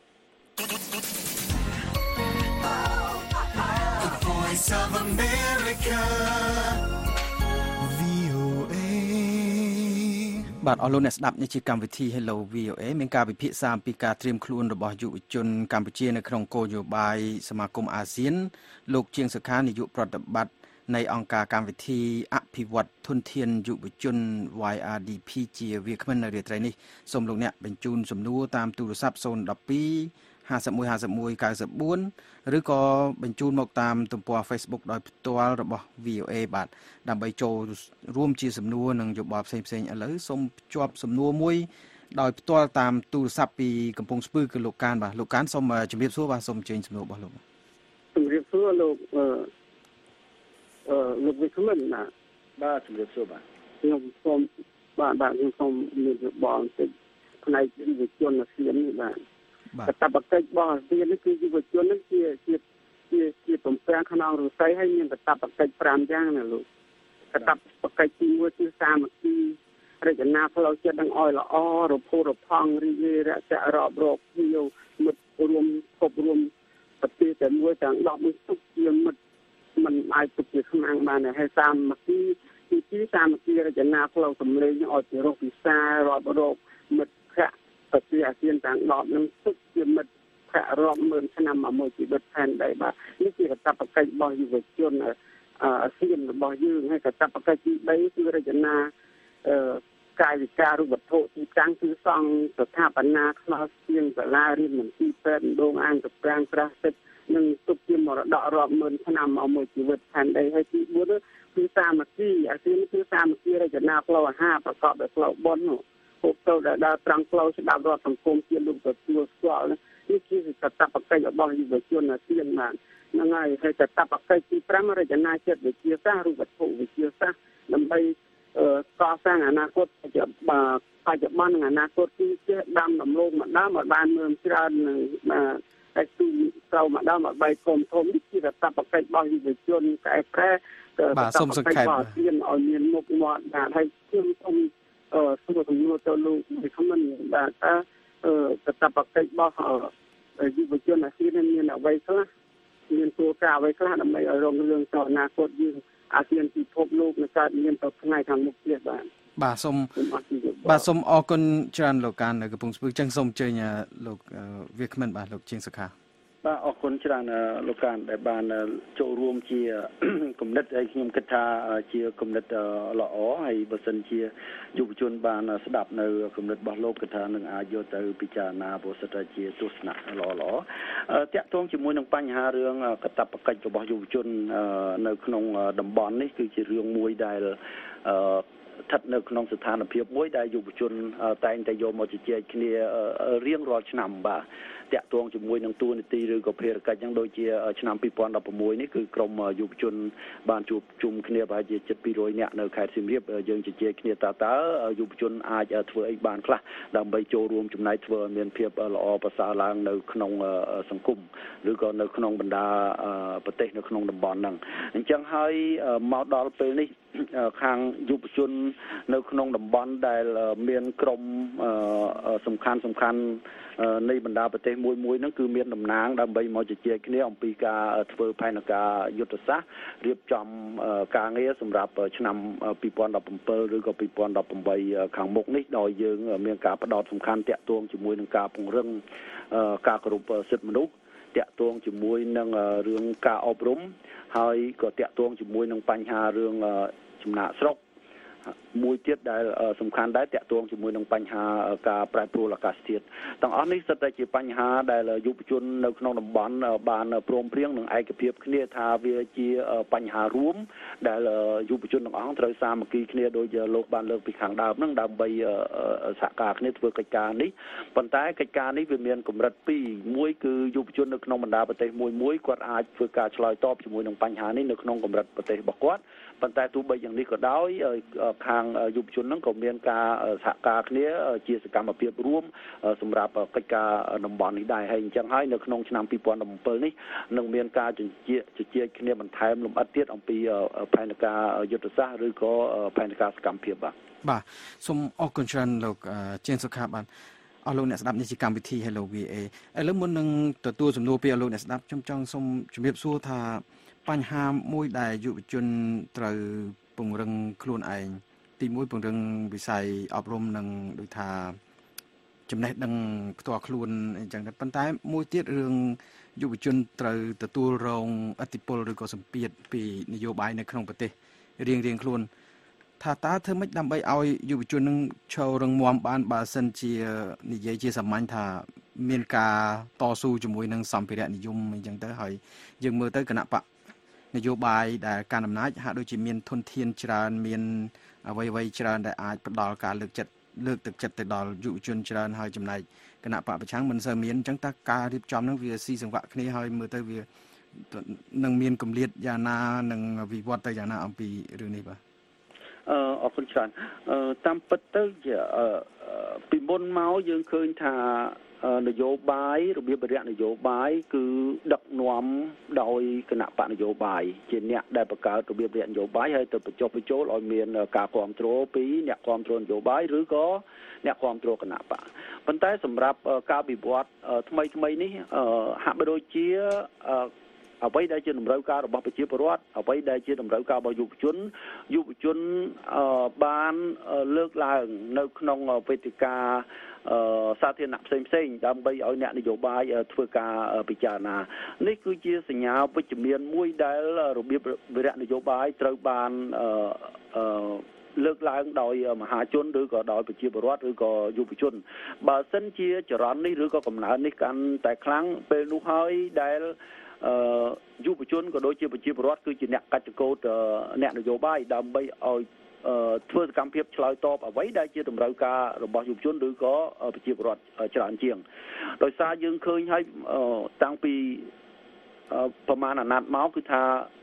S10: The Voice of America
S8: បាទអស់លោកអ្នកស្ដាប់នេះជាកម្មវិធី Hello វី អូ เอ មានការវិភាគសាអំពីការត្រៀមខ្លួនរបស់យុវជនកម្ពុជានៅក្នុងគោលនយោបាយសមាគមអាស៊ានលោកជាងសុខានាយកប្រតិបត្តិនៃអង្គការកម្មវិធីអភិវឌ្ឍធនធានយុវជន វ៉ៃ អារ ឌី ភី ជាវាគ្មិននៅរាត្រីនេះសូមលោកអ្នកបញ្ជូនសំណួរតាមទូរស័ព្ទศูนย์ หนึ่ง สอง ห้า หนึ่ง ห้า หนึ่ง หนึ่ง เก้า สี่ឬក៏បញ្ជូនមកតាមទំព័រ Facebook ដោយផ្ទាល់របស់ វី អូ เอ បាទដើម្បីចូលរួមជាសំណួរនិងយោបល់ផ្សេងៗឥឡូវសូមភ្ជាប់សំណួរមួយដោយផ្ទាល់តាមទូរស័ព្ទពីកំពង់ស្ពឺគឺលោកកានបាទលោកកានសូមជម្រាបសួរបាទសូមអញ្ជើញសំណួររបស់លោក
S12: ជម្រាបសួរលោកអឺអឺលោកវិក្កាមណា
S9: បាទជម្រាបសួរបាទ
S12: ខ្ញុំសូមបាទបាទខ្ញុំសូមមានយោបល់បន្តិចផ្នែកយុវជនអាស៊ាននេះបាទកតបកិច្ចរបស់អាស៊ាននេះគឺយុវជននេះជាជាជាជាបំពេញក្នុងរស័យហើយមានកតបកិច្ចប្រាំយ៉ាងណាលោកកតបកិច្ចទីមួយគឺសាមគ្គីរចនាផ្លូវចិត្តនឹងឲ្យល្អរភូរផង់រីករាយរកៈរាប់រកភ្ញៀវមិត្តរួមគប់រួមប្រទេសតែមួយទាំងដប់មួយទុកជាមិត្តมันអាចទុកជាខ្មាំងបានហើយសាមគ្គីទីពីរសាមគ្គីរចនាផ្លូវសម្លេងឲ្យពីរកពិសារាប់រកមិត្តភក្តិប្រទេសអាស៊ានទាំងដប់នឹងទុកជាមិត្តភក្តិរាប់ម៉ឺនឆ្នាំមកមួយជីវិតផែនដីបាទនេះជាកតបកិច្ចរបស់យុវជនអាស៊ានរបស់យើងហើយកតបកិច្ចទីបីគឺរចនាអឺកាយវិការរូបវត្ថុទីតាំងគឺសង់ស្ថាបនាខ្លះជាងសាលារៀនមន្ទីរពេទ្យដងអាងកប្រាំងប្រាសិទ្ធនឹងទុកជាមរតករាប់ម៉ឺនឆ្នាំមកមួយជីវិតផែនដីហើយទីបួនគឺសាមគ្គីអាស៊ានគឺសាមគ្គីរចនាផ្លូវអាហារប្រកបដោយផ្លូវបុណ្យហូបទៅដល់ត្រង់ផ្លូវស្ដាប់រដ្ឋសង្គមជាលោកទទួលស្គាល់នេះគឺកតបកិច្ចរបស់យុវជនអាស៊ានបានហ្នឹងហើយហើយកតបកិច្ចទីប្រាំរចនាចិត្តវិទ្យាសាស្ត្ររូបវត្ថុវិទ្យាសាស្ត្រដើម្បីកសាងអនាគតជាអ
S13: បច្ចុប្បន្ននិងអនាគតគឺចេះដាំដំឡូងម្ដងមកបានមើលច្រើននឹងតែទូត្រូវម្ដងមកបីធំធំនេះគឺកាតព្វកិច្ចរបស់យុវជនកែប្រែ
S8: បាទសូមសង្ខេប
S13: បាទទានឲ្យមានមុខមាត់បាទហើយខ្ញុំសូមអឺសួរសំណួរទៅលោកវិក្កាមិនបាទថាអឺកាតព្វកិច្ចរបស់យុវជនអាស៊ានមានអ្វីខ្លះមានគោលការណ៍អ្វីខ្លះដើម្បីឲ្យរងរឿងទៅអនាគតយើងអាស៊ានពិភពលោកនៅកើតមានទៅថ្ងៃខាងមុខទៀតបាទ
S8: បាទសូមបាទសូមអរគុណច្រើនលោកកាននៅកំពង់ស្ពឺចឹងសូមអញ្ជើញលោកវាគ្មិនបាទលោកជាងសុខា
S9: បាទអរគុណច្រើនលោកកានដែលបានចូលរួមជាគំនិតឲ្យខ្ញុំគិតថាជាគំនិតល្អហើយបើសិនជាយុវជនបានស្ដាប់នៅគំនិតរបស់លោកគិតថានឹងអាចយកទៅពិចារណាប្រសិទ្ធជាទស្សនៈល្អល្អតាក់ទងជាមួយនឹងបញ្ហារឿងកាតព្វកិច្ចរបស់យុវជននៅក្នុងតំបន់នេះគឺជារឿងមួយដែលស្ថិតនៅក្នុងស្ថានភាពមួយដែលយុវជនតែងតែយកមកជជែកគ្នារៀងរាល់ឆ្នាំបាទតាក់ទងជាមួយនឹងតួនាទីឬក៏ភារកិច្ចយ៉ាងដូចជាឆ្នាំពីរពាន់ដប់ប្រាំមួយនេះគឺក្រមយុវជនបានជួបជុំគ្នាប្រហែលជាជិតពីររយនាក់នៅខេត្តសៀមរាបយើងជជែកគ្នាតើតើយុវជនអាចធ្វើអីបានខ្លះដើម្បីចូលរួមចំណែកធ្វើឲ្យមានភាពល្អប្រសើរឡើងនៅក្នុងសង្គមឬក៏នៅក្នុងបណ្ដាប្រទេសនៅក្នុងតំបន់ហ្នឹងអញ្ចឹងហើយមកដល់ពេលនេះខាងយុវជននៅក្នុងតំបន់ដែលមានក្រុមសំខាន់សំខាន់នៃបណ្ដាប្រទេសមួយមួយហ្នឹងគឺមានតំណាងដើម្បីមកជជែកគ្នាអំពីការធ្វើផែនការយុទ្ធសាស្ត្ររៀបចំការងារសម្រាប់ឆ្នាំពីរពាន់ដប់ប្រាំឬក៏ពីរពាន់ដប់ប្រាំខាងមុខនេះដោយយើងមានការផ្ដោតសំខាន់តាក់ទងជាមួយនឹងការពង្រឹងការគោរពសិទ្ធិមនុស្សតាក់ទងជាមួយនឹងរឿងការអប់រំហើយក៏តាក់ទងជាមួយនឹងបញ្ហារឿងចំណាកស្រុកមួយទៀតដែលសំខាន់ដែរតាក់ទងជាមួយនឹងបញ្ហាការប្រែប្រួលអាកាសធាតុទាំងអស់នេះសុទ្ធតែជាបញ្ហាដែលយុវជននៅក្នុងតំបន់បានព្រមព្រៀងនឹងឯកភាពគ្នាថាវាជាបញ្ហារួមដែលយុវជនទាំងអស់ត្រូវសាមគ្គីគ្នាដោយលោកបានលើកពីខាងដើមហ្នឹងដើម្បីសហការគ្នាធ្វើកិច្ចការនេះប៉ុន្តែកិច្ចការនេះវាមានកម្រិតពីរមួយគឺយុវជននៅក្នុងបណ្ដាប្រទេសមួយមួយគាត់អាចធ្វើការឆ្លើយតបជាមួយនឹងបញ្ហានេះនៅក្នុងកម្រិតប្រទេសរបស់គាត់ប៉ុន្តែទោះបីយ៉ាងនេះក៏ដោយខាងយុវជនហ្នឹងក៏មានការសហការគ្នាជាសកម្មភាពរួមសម្រាប់កិច្ចការតំបន់នេះដែរហើយអញ្ចឹងហើយនៅក្នុងឆ្នាំពីរពាន់ដប់ប្រាំនេះនឹងមានការជជែកជជែកគ្នាបន្ថែមលម្អិតទៀតអំពីផែនការយុទ្ធសាស្ត្រឬក៏ផែនការសកម្មភាពបាទ
S8: បាទសូមអរគុណច្រើនលោកជាងសុខាបាទអស់លោកអ្នកស្ដាប់នេះជាកម្មវិធី Hello វី អូ អេ ឥឡូវមុននឹងទទួលសំណួរពីអស់លោកអ្នកស្ដាប់ខ្ញុំចង់សូមជម្រាបសួរថាបញ្ហាមួយដែលយុវជនត្រូវពង្រឹងខ្លួនឯងទីមួយពង្រឹងវិស័យអប់រំនិងដូចថាចំណេះដឹងផ្ទាល់ខ្លួនអញ្ចឹងតែប៉ុន្តែមួយទៀតរឿងយុវជនត្រូវទទួលរងឥទ្ធិពលឬក៏សម្ពាធពីនយោបាយនៅក្នុងប្រទេសរៀងរៀងខ្លួនថាតើធ្វើម៉េចដើម្បីឲ្យយុវជននឹងឈររឹងមាំបានបើសិនជានិយាយជាសាមញ្ញថាមានការតស៊ូជាមួយនឹងសម្ភារៈនិយមអញ្ចឹងទៅហើយយើងមើលទៅគណៈបកនយោបាយដែលកាន់អំណាចហាក់ដូចជាមានធនធានច្រើនមានអ្វីអ្វីច្រើនដែលអាចផ្ដល់ការលើកចិត្តលើកទឹកចិត្តទៅដល់យុវជនច្រើនហើយចំណែកគណៈបកប្រឆាំងមិនសូវមានអញ្ចឹងតើការរៀបចំហ្នឹងវាស៊ីសង្វាក់គ្នាហើយមើលទៅវានឹងមានគម្លាតយ៉ាងណានឹងវិវត្តទៅយ៉ាងណាអំពីរឿងនេះបាទ
S9: អឺអរគុណច្រើនអឺតាមពិតទៅពីមុនមកយើងឃើញថានយោបាយរបៀបរយៈនយោបាយគឺដឹកនាំដោយគណៈបកនយោបាយជាអ្នកដែលបង្កើតរបៀបរយៈនយោបាយហើយទៅបញ្ចុះបញ្ចូលឲ្យមានការគ្រប់គ្រងពីអ្នកគ្រប់គ្រងនយោបាយឬក៏អ្នកគ្រប់គ្រងគណៈបកប៉ុន្តែសម្រាប់ការវិវត្តថ្មីថ្មីនេះហាក់បីដូចជាអ្វីដែលជាតម្រូវការរបស់ប្រជាពលរដ្ឋអ្វីដែលជាតម្រូវការរបស់យុវជនយុវជនបានលើកឡើងនៅក្នុងវេទិកាសាធារណៈផ្សេងផ្សេងដើម្បីឲ្យអ្នកនយោបាយធ្វើការពិចារណានេះគឺជាសញ្ញាវិជ្ជមានមួយដែលរបៀបវិរៈនយោបាយត្រូវបានលើកឡើងដោយមហាជនឬក៏ដោយប្រជាពលរដ្ឋឬក៏យុវជនបើសិនជាចរន្តនេះឬក៏កំណើននេះកាន់តែខ្លាំងពេលនោះហើយដែលយុវជនក៏ដូចជាប្រជាពលរដ្ឋគឺជាអ្នកកាច់ចកោតអ្នកនយោបាយដើម្បីឲ្យធ្វើសកម្មភាពឆ្លើយតបអ្វីដែលជាតម្រូវការរបស់យុវជនឬក៏ប្រជាពលរដ្ឋច្រើនជាងដោយសារយើងឃើញហើយតាំងពីប្រមាណអាណត្តិមកគឺថា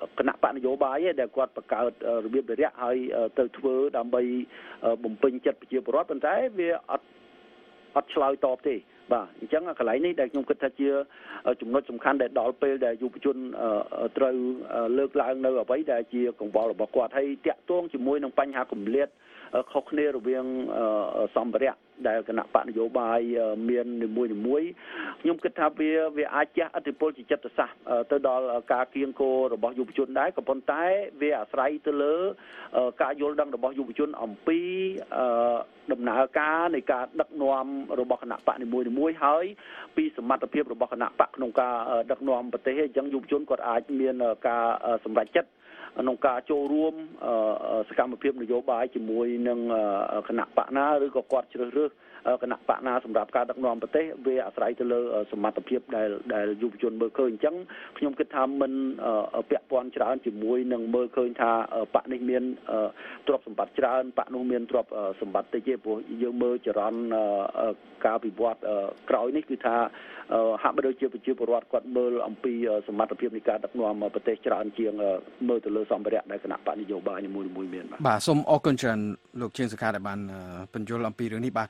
S9: គណៈបកនយោបាយដែលគាត់បង្កើតរបៀបរយៈហើយទៅធ្វើដើម្បីបំពេញចិត្តប្រជាពលរដ្ឋប៉ុន្តែវាអត់អត់ឆ្លើយតបទេបាទអញ្ចឹងកន្លែងនេះដែលខ្ញុំគិតថាជាចំណុចសំខាន់ដែលដល់ពេលដែលយុវជនត្រូវលើកឡើងនៅអ្វីដែលជាកង្វល់របស់គាត់ហើយតាក់ទងជាមួយនឹងបញ្ហាគម្លាតខុសគ្នារវាងសម្ភារៈដែលគណៈបកនយោបាយមាននីមួយនីមួយខ្ញុំគិតថាវាវាអាចជះឥទ្ធិពលជាចិត្តសាស្ត្រទៅដល់ការគៀងគររបស់យុវជនដែរក៏ប៉ុន្តែវាអាស្រ័យទៅលើការយល់ដឹងរបស់យុវជនអំពីដំណើរការនៃការដឹកនាំរបស់គណៈបកនីមួយនីមួយហើយពីសមត្ថភាពរបស់គណៈបកក្នុងការដឹកនាំប្រទេសអញ្ចឹងយុវជនគាត់អាចមានការសម្រេចចិត្តក្នុងការចូលរួមសកម្មភាពនយោបាយជាមួយនឹងគណៈបកណាឬក៏គាត់ជ្រើសរើសគណៈបកណាសម្រាប់ការដឹកនាំប្រទេសវាអាស្រ័យទៅលើសមត្ថភាពដែលដែលយុវជនមើលឃើញអញ្ចឹងខ្ញុំគិតថាមិនពាក់ព័ន្ធច្រើនជាមួយនឹងមើលឃើញថាបកនេះមានទ្រព្យសម្បត្តិច្រើនបកនោះមានទ្រព្យសម្បត្តិតិចទេព្រោះយើងមើលចរន្តការវិវត្តក្រោយនេះគឺថាហាក់បីដូចជាប្រជាពលរដ្ឋគាត់មើលអំពីសមត្ថភាពនៃការដឹកនាំប្រទេសច្រើនជាងមើលទៅលើសម្ភារៈដែលគណៈបកនយោបាយនីមួយៗមានបាទ
S8: បាទសូមអរគុណច្រើនលោកជាងសុខាដែលបានបញ្យល់អំពីរឿងនេះបាទ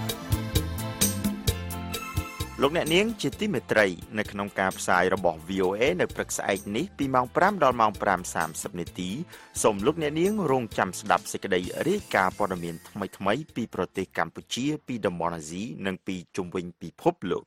S1: លោកអ្នកនាងជាទីមេត្រីនៅក្នុងការផ្សាយរបស់ វី អូ เอ នៅព្រឹកស្អែកនេះពីម៉ោងប្រាំដល់ម៉ោងប្រាំសាមសិបនាទីសូមលោកអ្នកនាងរងចាំស្ដាប់សេចក្តីរាយការណ៍ព័ត៌មានថ្មីៗពីប្រទេសកម្ពុជាពីតំបន់អាស៊ីនិងពីជុំវិញពិភពលោក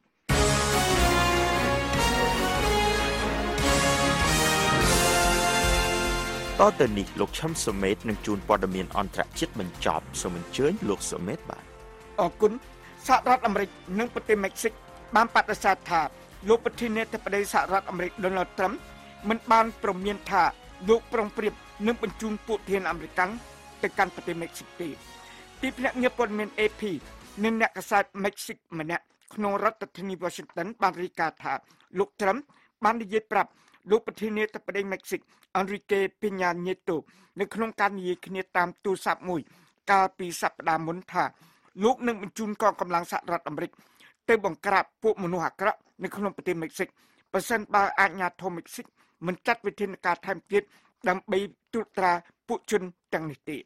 S1: តទៅនេះលោកឈឹមសុមេតនឹងជួនព័ត៌មានអន្តរជាតិបញ្ចប់សូមអញ្ជើញលោកសុមេតបាទ
S2: អរគុណសហរដ្ឋអាមេរិកនិងប្រទេសមិចស៊ិកបានបដិសេធថាលោកប្រធានាធិបតីសហរដ្ឋអាមេរិក Donald Trump មិនបានព្រមានថាលោកប្រុងប្រៀបនឹងបញ្ជូនពួកធានអាមេរិកទៅកាន់ប្រទេសមិចស៊ិកទេទីភ្នាក់ងារព័ត៌មាន เอ พี និងអ្នកកាសែតមិចស៊ិកម្នាក់ក្នុងរដ្ឋធានី Washington បានរាយការណ៍ថាលោក Trump បាននិយាយប្រាប់លោកប្រធានាធិបតីមិចស៊ិក Amarica នៅក្នុងការនិយាយគ្នាតាមទូរស័ព្ទមួយកាលពីសប្តាហ៍មុនថាលោកនឹងបញ្ជូនកងកម្លាំងសហរដ្ឋអាមេរិកទៅបង្ក្រាបពួកមនុស្សអាក្រក់នៅក្នុងប្រទេសមិចស៊ិកប្រសិនបើអាជ្ញាធរមិចស៊ិកមិនចាត់វិធានការថែមទៀតដើម្បីត្រួតត្រាពួកជនទាំងនេះទេ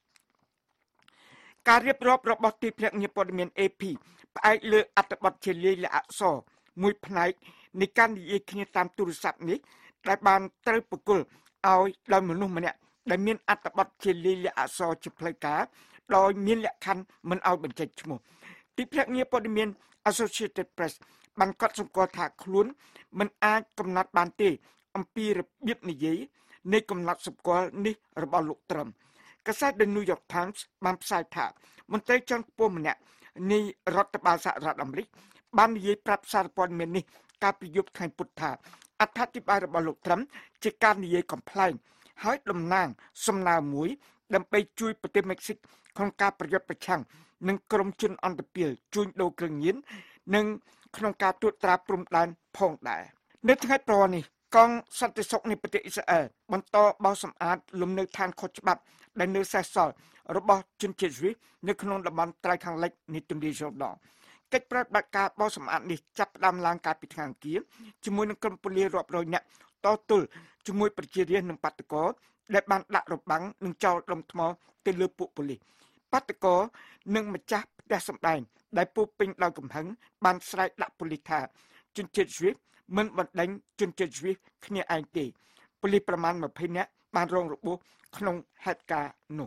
S2: ការរៀបរាប់របស់ទីភ្នាក់ងារព័ត៌មាន เอ พี ផ្អែកលើអត្ថបទជាលាយលក្ខណ៍អក្សរមួយផ្នែកនៃការនិយាយគ្នាតាមទូរស័ព្ទនេះដែលបានត្រូវប្រគល់ឲ្យដោយមនុស្សម្នាក់ដែលមានអត្ថបទជាលាយលក្ខណ៍អក្សរជាផ្លូវការដោយមានលក្ខខណ្ឌមិនឲ្យបញ្ចេញឈ្មោះទីភ្នាក់ងារព័ត៌មាន Associated Press បានកត់សម្គាល់ថាខ្លួនមិនអាចកំណត់បានទេអំពីរបៀបនិយាយនៃកំណត់សម្គាល់នេះរបស់លោកត្រឹមកាសែត The New York Times បានផ្សាយថាមន្ត្រីជាន់ខ្ពស់ម្នាក់នៃរដ្ឋបាលសហរដ្ឋអាមេរិកបាននិយាយប្រាប់សារព័ត៌មាននេះកាលពីយប់ថ្ងៃពុធថាអត្ថាធិប្បាយរបស់លោកត្រឹមជាការនិយាយកំ pl ែងហើយតំណាងសំណើមួយដើម្បីជួយប្រទេសមិចស៊ិកក្នុងការប្រយុទ្ធប្រឆាំងនឹងក្រុមជនអន្តរជាតិជួញដូរគ្រឿងញៀននិងក្នុងការត្រួតត្រាព្រំដែនផងដែរនៅថ្ងៃប្រហែលនេះកងសន្តិសុខនៃប្រទេសអ៊ីស្រាអែលបន្តបោសសម្អាតលំនៅឋានខុសច្បាប់ដែលនៅសេសសល់របស់ជនជាតិយូរ៉េនៅក្នុងតំបន់ត្រើយខាងលិចនៃទន្លេយ៉ូដនកិច្ចប្រតិបត្តិការបោសសម្អាតនេះចាប់ផ្ដើមឡើងកាលពីថ្ងៃអង្គារជាមួយនឹងក្រុមប៉ូលីសរាប់រយនាក់តទល់ជាមួយប្រជារាស្ត្រនិងបាតុករដែលបានដាក់របាំងនិងចោលដុំថ្មទៅលើពួកប៉ូលីសបាតុករនិងម្ចាស់ផ្ទះសម្បែងដែលពោពេញដោយកំហឹងបានស្រែកដាក់ប៉ូលីសថាជនជាតិយូរ៉េមិនបណ្ដេញជនជាតិយូរ៉េគ្នាឯងទេប៉ូលីសប្រមាណម្ភៃនាក់បានរងរបួសក្នុងហេតុការណ៍នោះ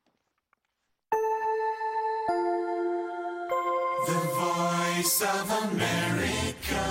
S10: The Voice of America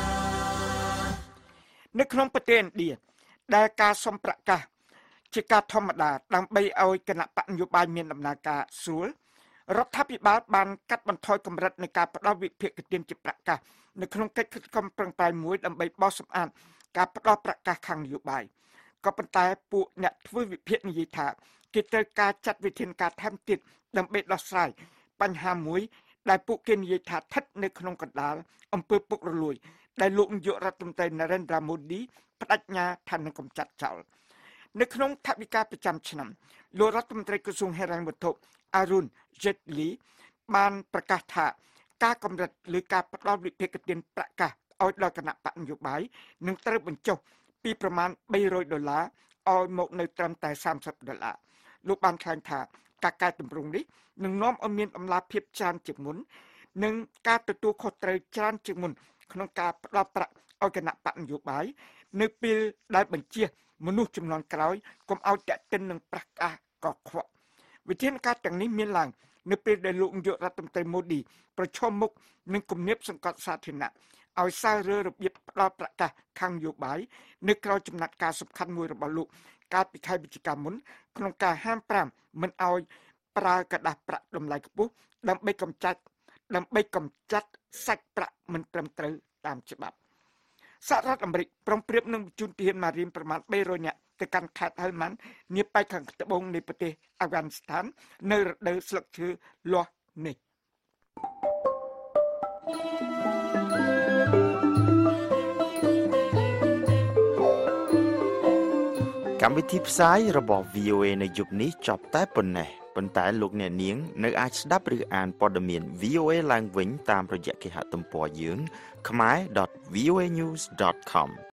S2: នៅក្នុងប្រទេសឥណ្ឌាដែលការសុំប្រកាសជាការធម្មតាដើម្បីឲ្យគណៈបកនយោបាយមានដំណើរការស្រួលរដ្ឋាភិបាលបានកាត់បន្ថយកម្រិតនៃការផ្ដល់វិភាគទានជាប្រកាសនៅក្នុងកិច្ចខិតខំប្រឹងប្រែងមួយដើម្បីបោះសម្អាតការផ្ដល់ប្រកាសខាងនយោបាយក៏ប៉ុន្តែពួកអ្នកធ្វើវិភាគនិយាយថាគេត្រូវការចាត់វិធានការថែមទៀតដើម្បីដោះស្រាយបញ្ហាមួយដែលពួកគេនិយាយថាស្ថិតនៅក្នុងកណ្ដាលអំពើពុករលួយដែលលោកនាយករដ្ឋមន្ត្រី Narendra Modi បដិញ្ញាថានឹងកម្ចាត់ចោលនៅក្នុងថវិកាប្រចាំឆ្នាំលោករដ្ឋមន្ត្រីក្រសួងហិរញ្ញវត្ថុ Arun Jaitley បានប្រកាសថាការកម្រិតលើការផ្ដល់វិភាគទានប្រកាសឲ្យដល់គណៈបកនយោបាយនឹងត្រូវបញ្ចុះពីប្រមាណ300ដុល្លារឲ្យមកនៅត្រឹមតែ30ដុល្លារលោកបានថ្លែងថាការកែតម្រង់នេះនឹងនាំឲ្យមានអំណាចភាពច្រើនជាងមុននិងការទទួលខុសត្រូវច្រើនជាងមុនក្នុងការផ្ដល់ប្រាក់ឲ្យគណៈបកនយោបាយនៅពេលដែលបញ្ជាមនុស្សចំនួនក្រោយកុំឲ្យតាក់ទិននឹងប្រាក់កាសកខ្វក់វិធានការទាំងនេះមានឡើងនៅពេលដែលលោកនាយករដ្ឋមន្ត្រីម៉ូឌីប្រឈមមុខនឹងគំនាបសង្កត់សាធារណៈឲ្យសាររើរបៀបផ្ដល់ប្រាក់កាសខាងនយោបាយនៅក្រៅចំណាត់ការសំខាន់មួយរបស់លោកកាលពីខែវិច្ឆិកាមុនក្នុងការហាមប្រាមមិនឲ្យប្រើกระดาษប្រាក់តម្លៃខ្ពស់ដើម្បីកម្ចាត់ដើម្បីកម្ចាត់សាច់ប្រាក់មិនត្រឹមត្រូវតាមច្បាប់សហរដ្ឋអាមេរិកប្រំព្រៀបនឹងបញ្ជូនទាហានម៉ារីនប្រមាណ300នាក់ទៅកាន់ខេត្តហល់ម៉ាន់នាប៉ែកខាងត្បូងនៃប្រទេសអាហ្វហ្គានីស្ថាននៅរដូវស្លឹកឈើលាស់នេះ
S1: កម្មវិធីផ្សាយរបស់ វី អូ เอ នៅយប់នេះចប់តែប៉ុណ្ណេះប៉ុន្តែលោកអ្នកនាងនៅអាចស្ដាប់ឬអានព័ត៌មាន វី អូ เอ ឡើងវិញតាមរយៈគេហទំព័រយើង khmer dot v o a news dot com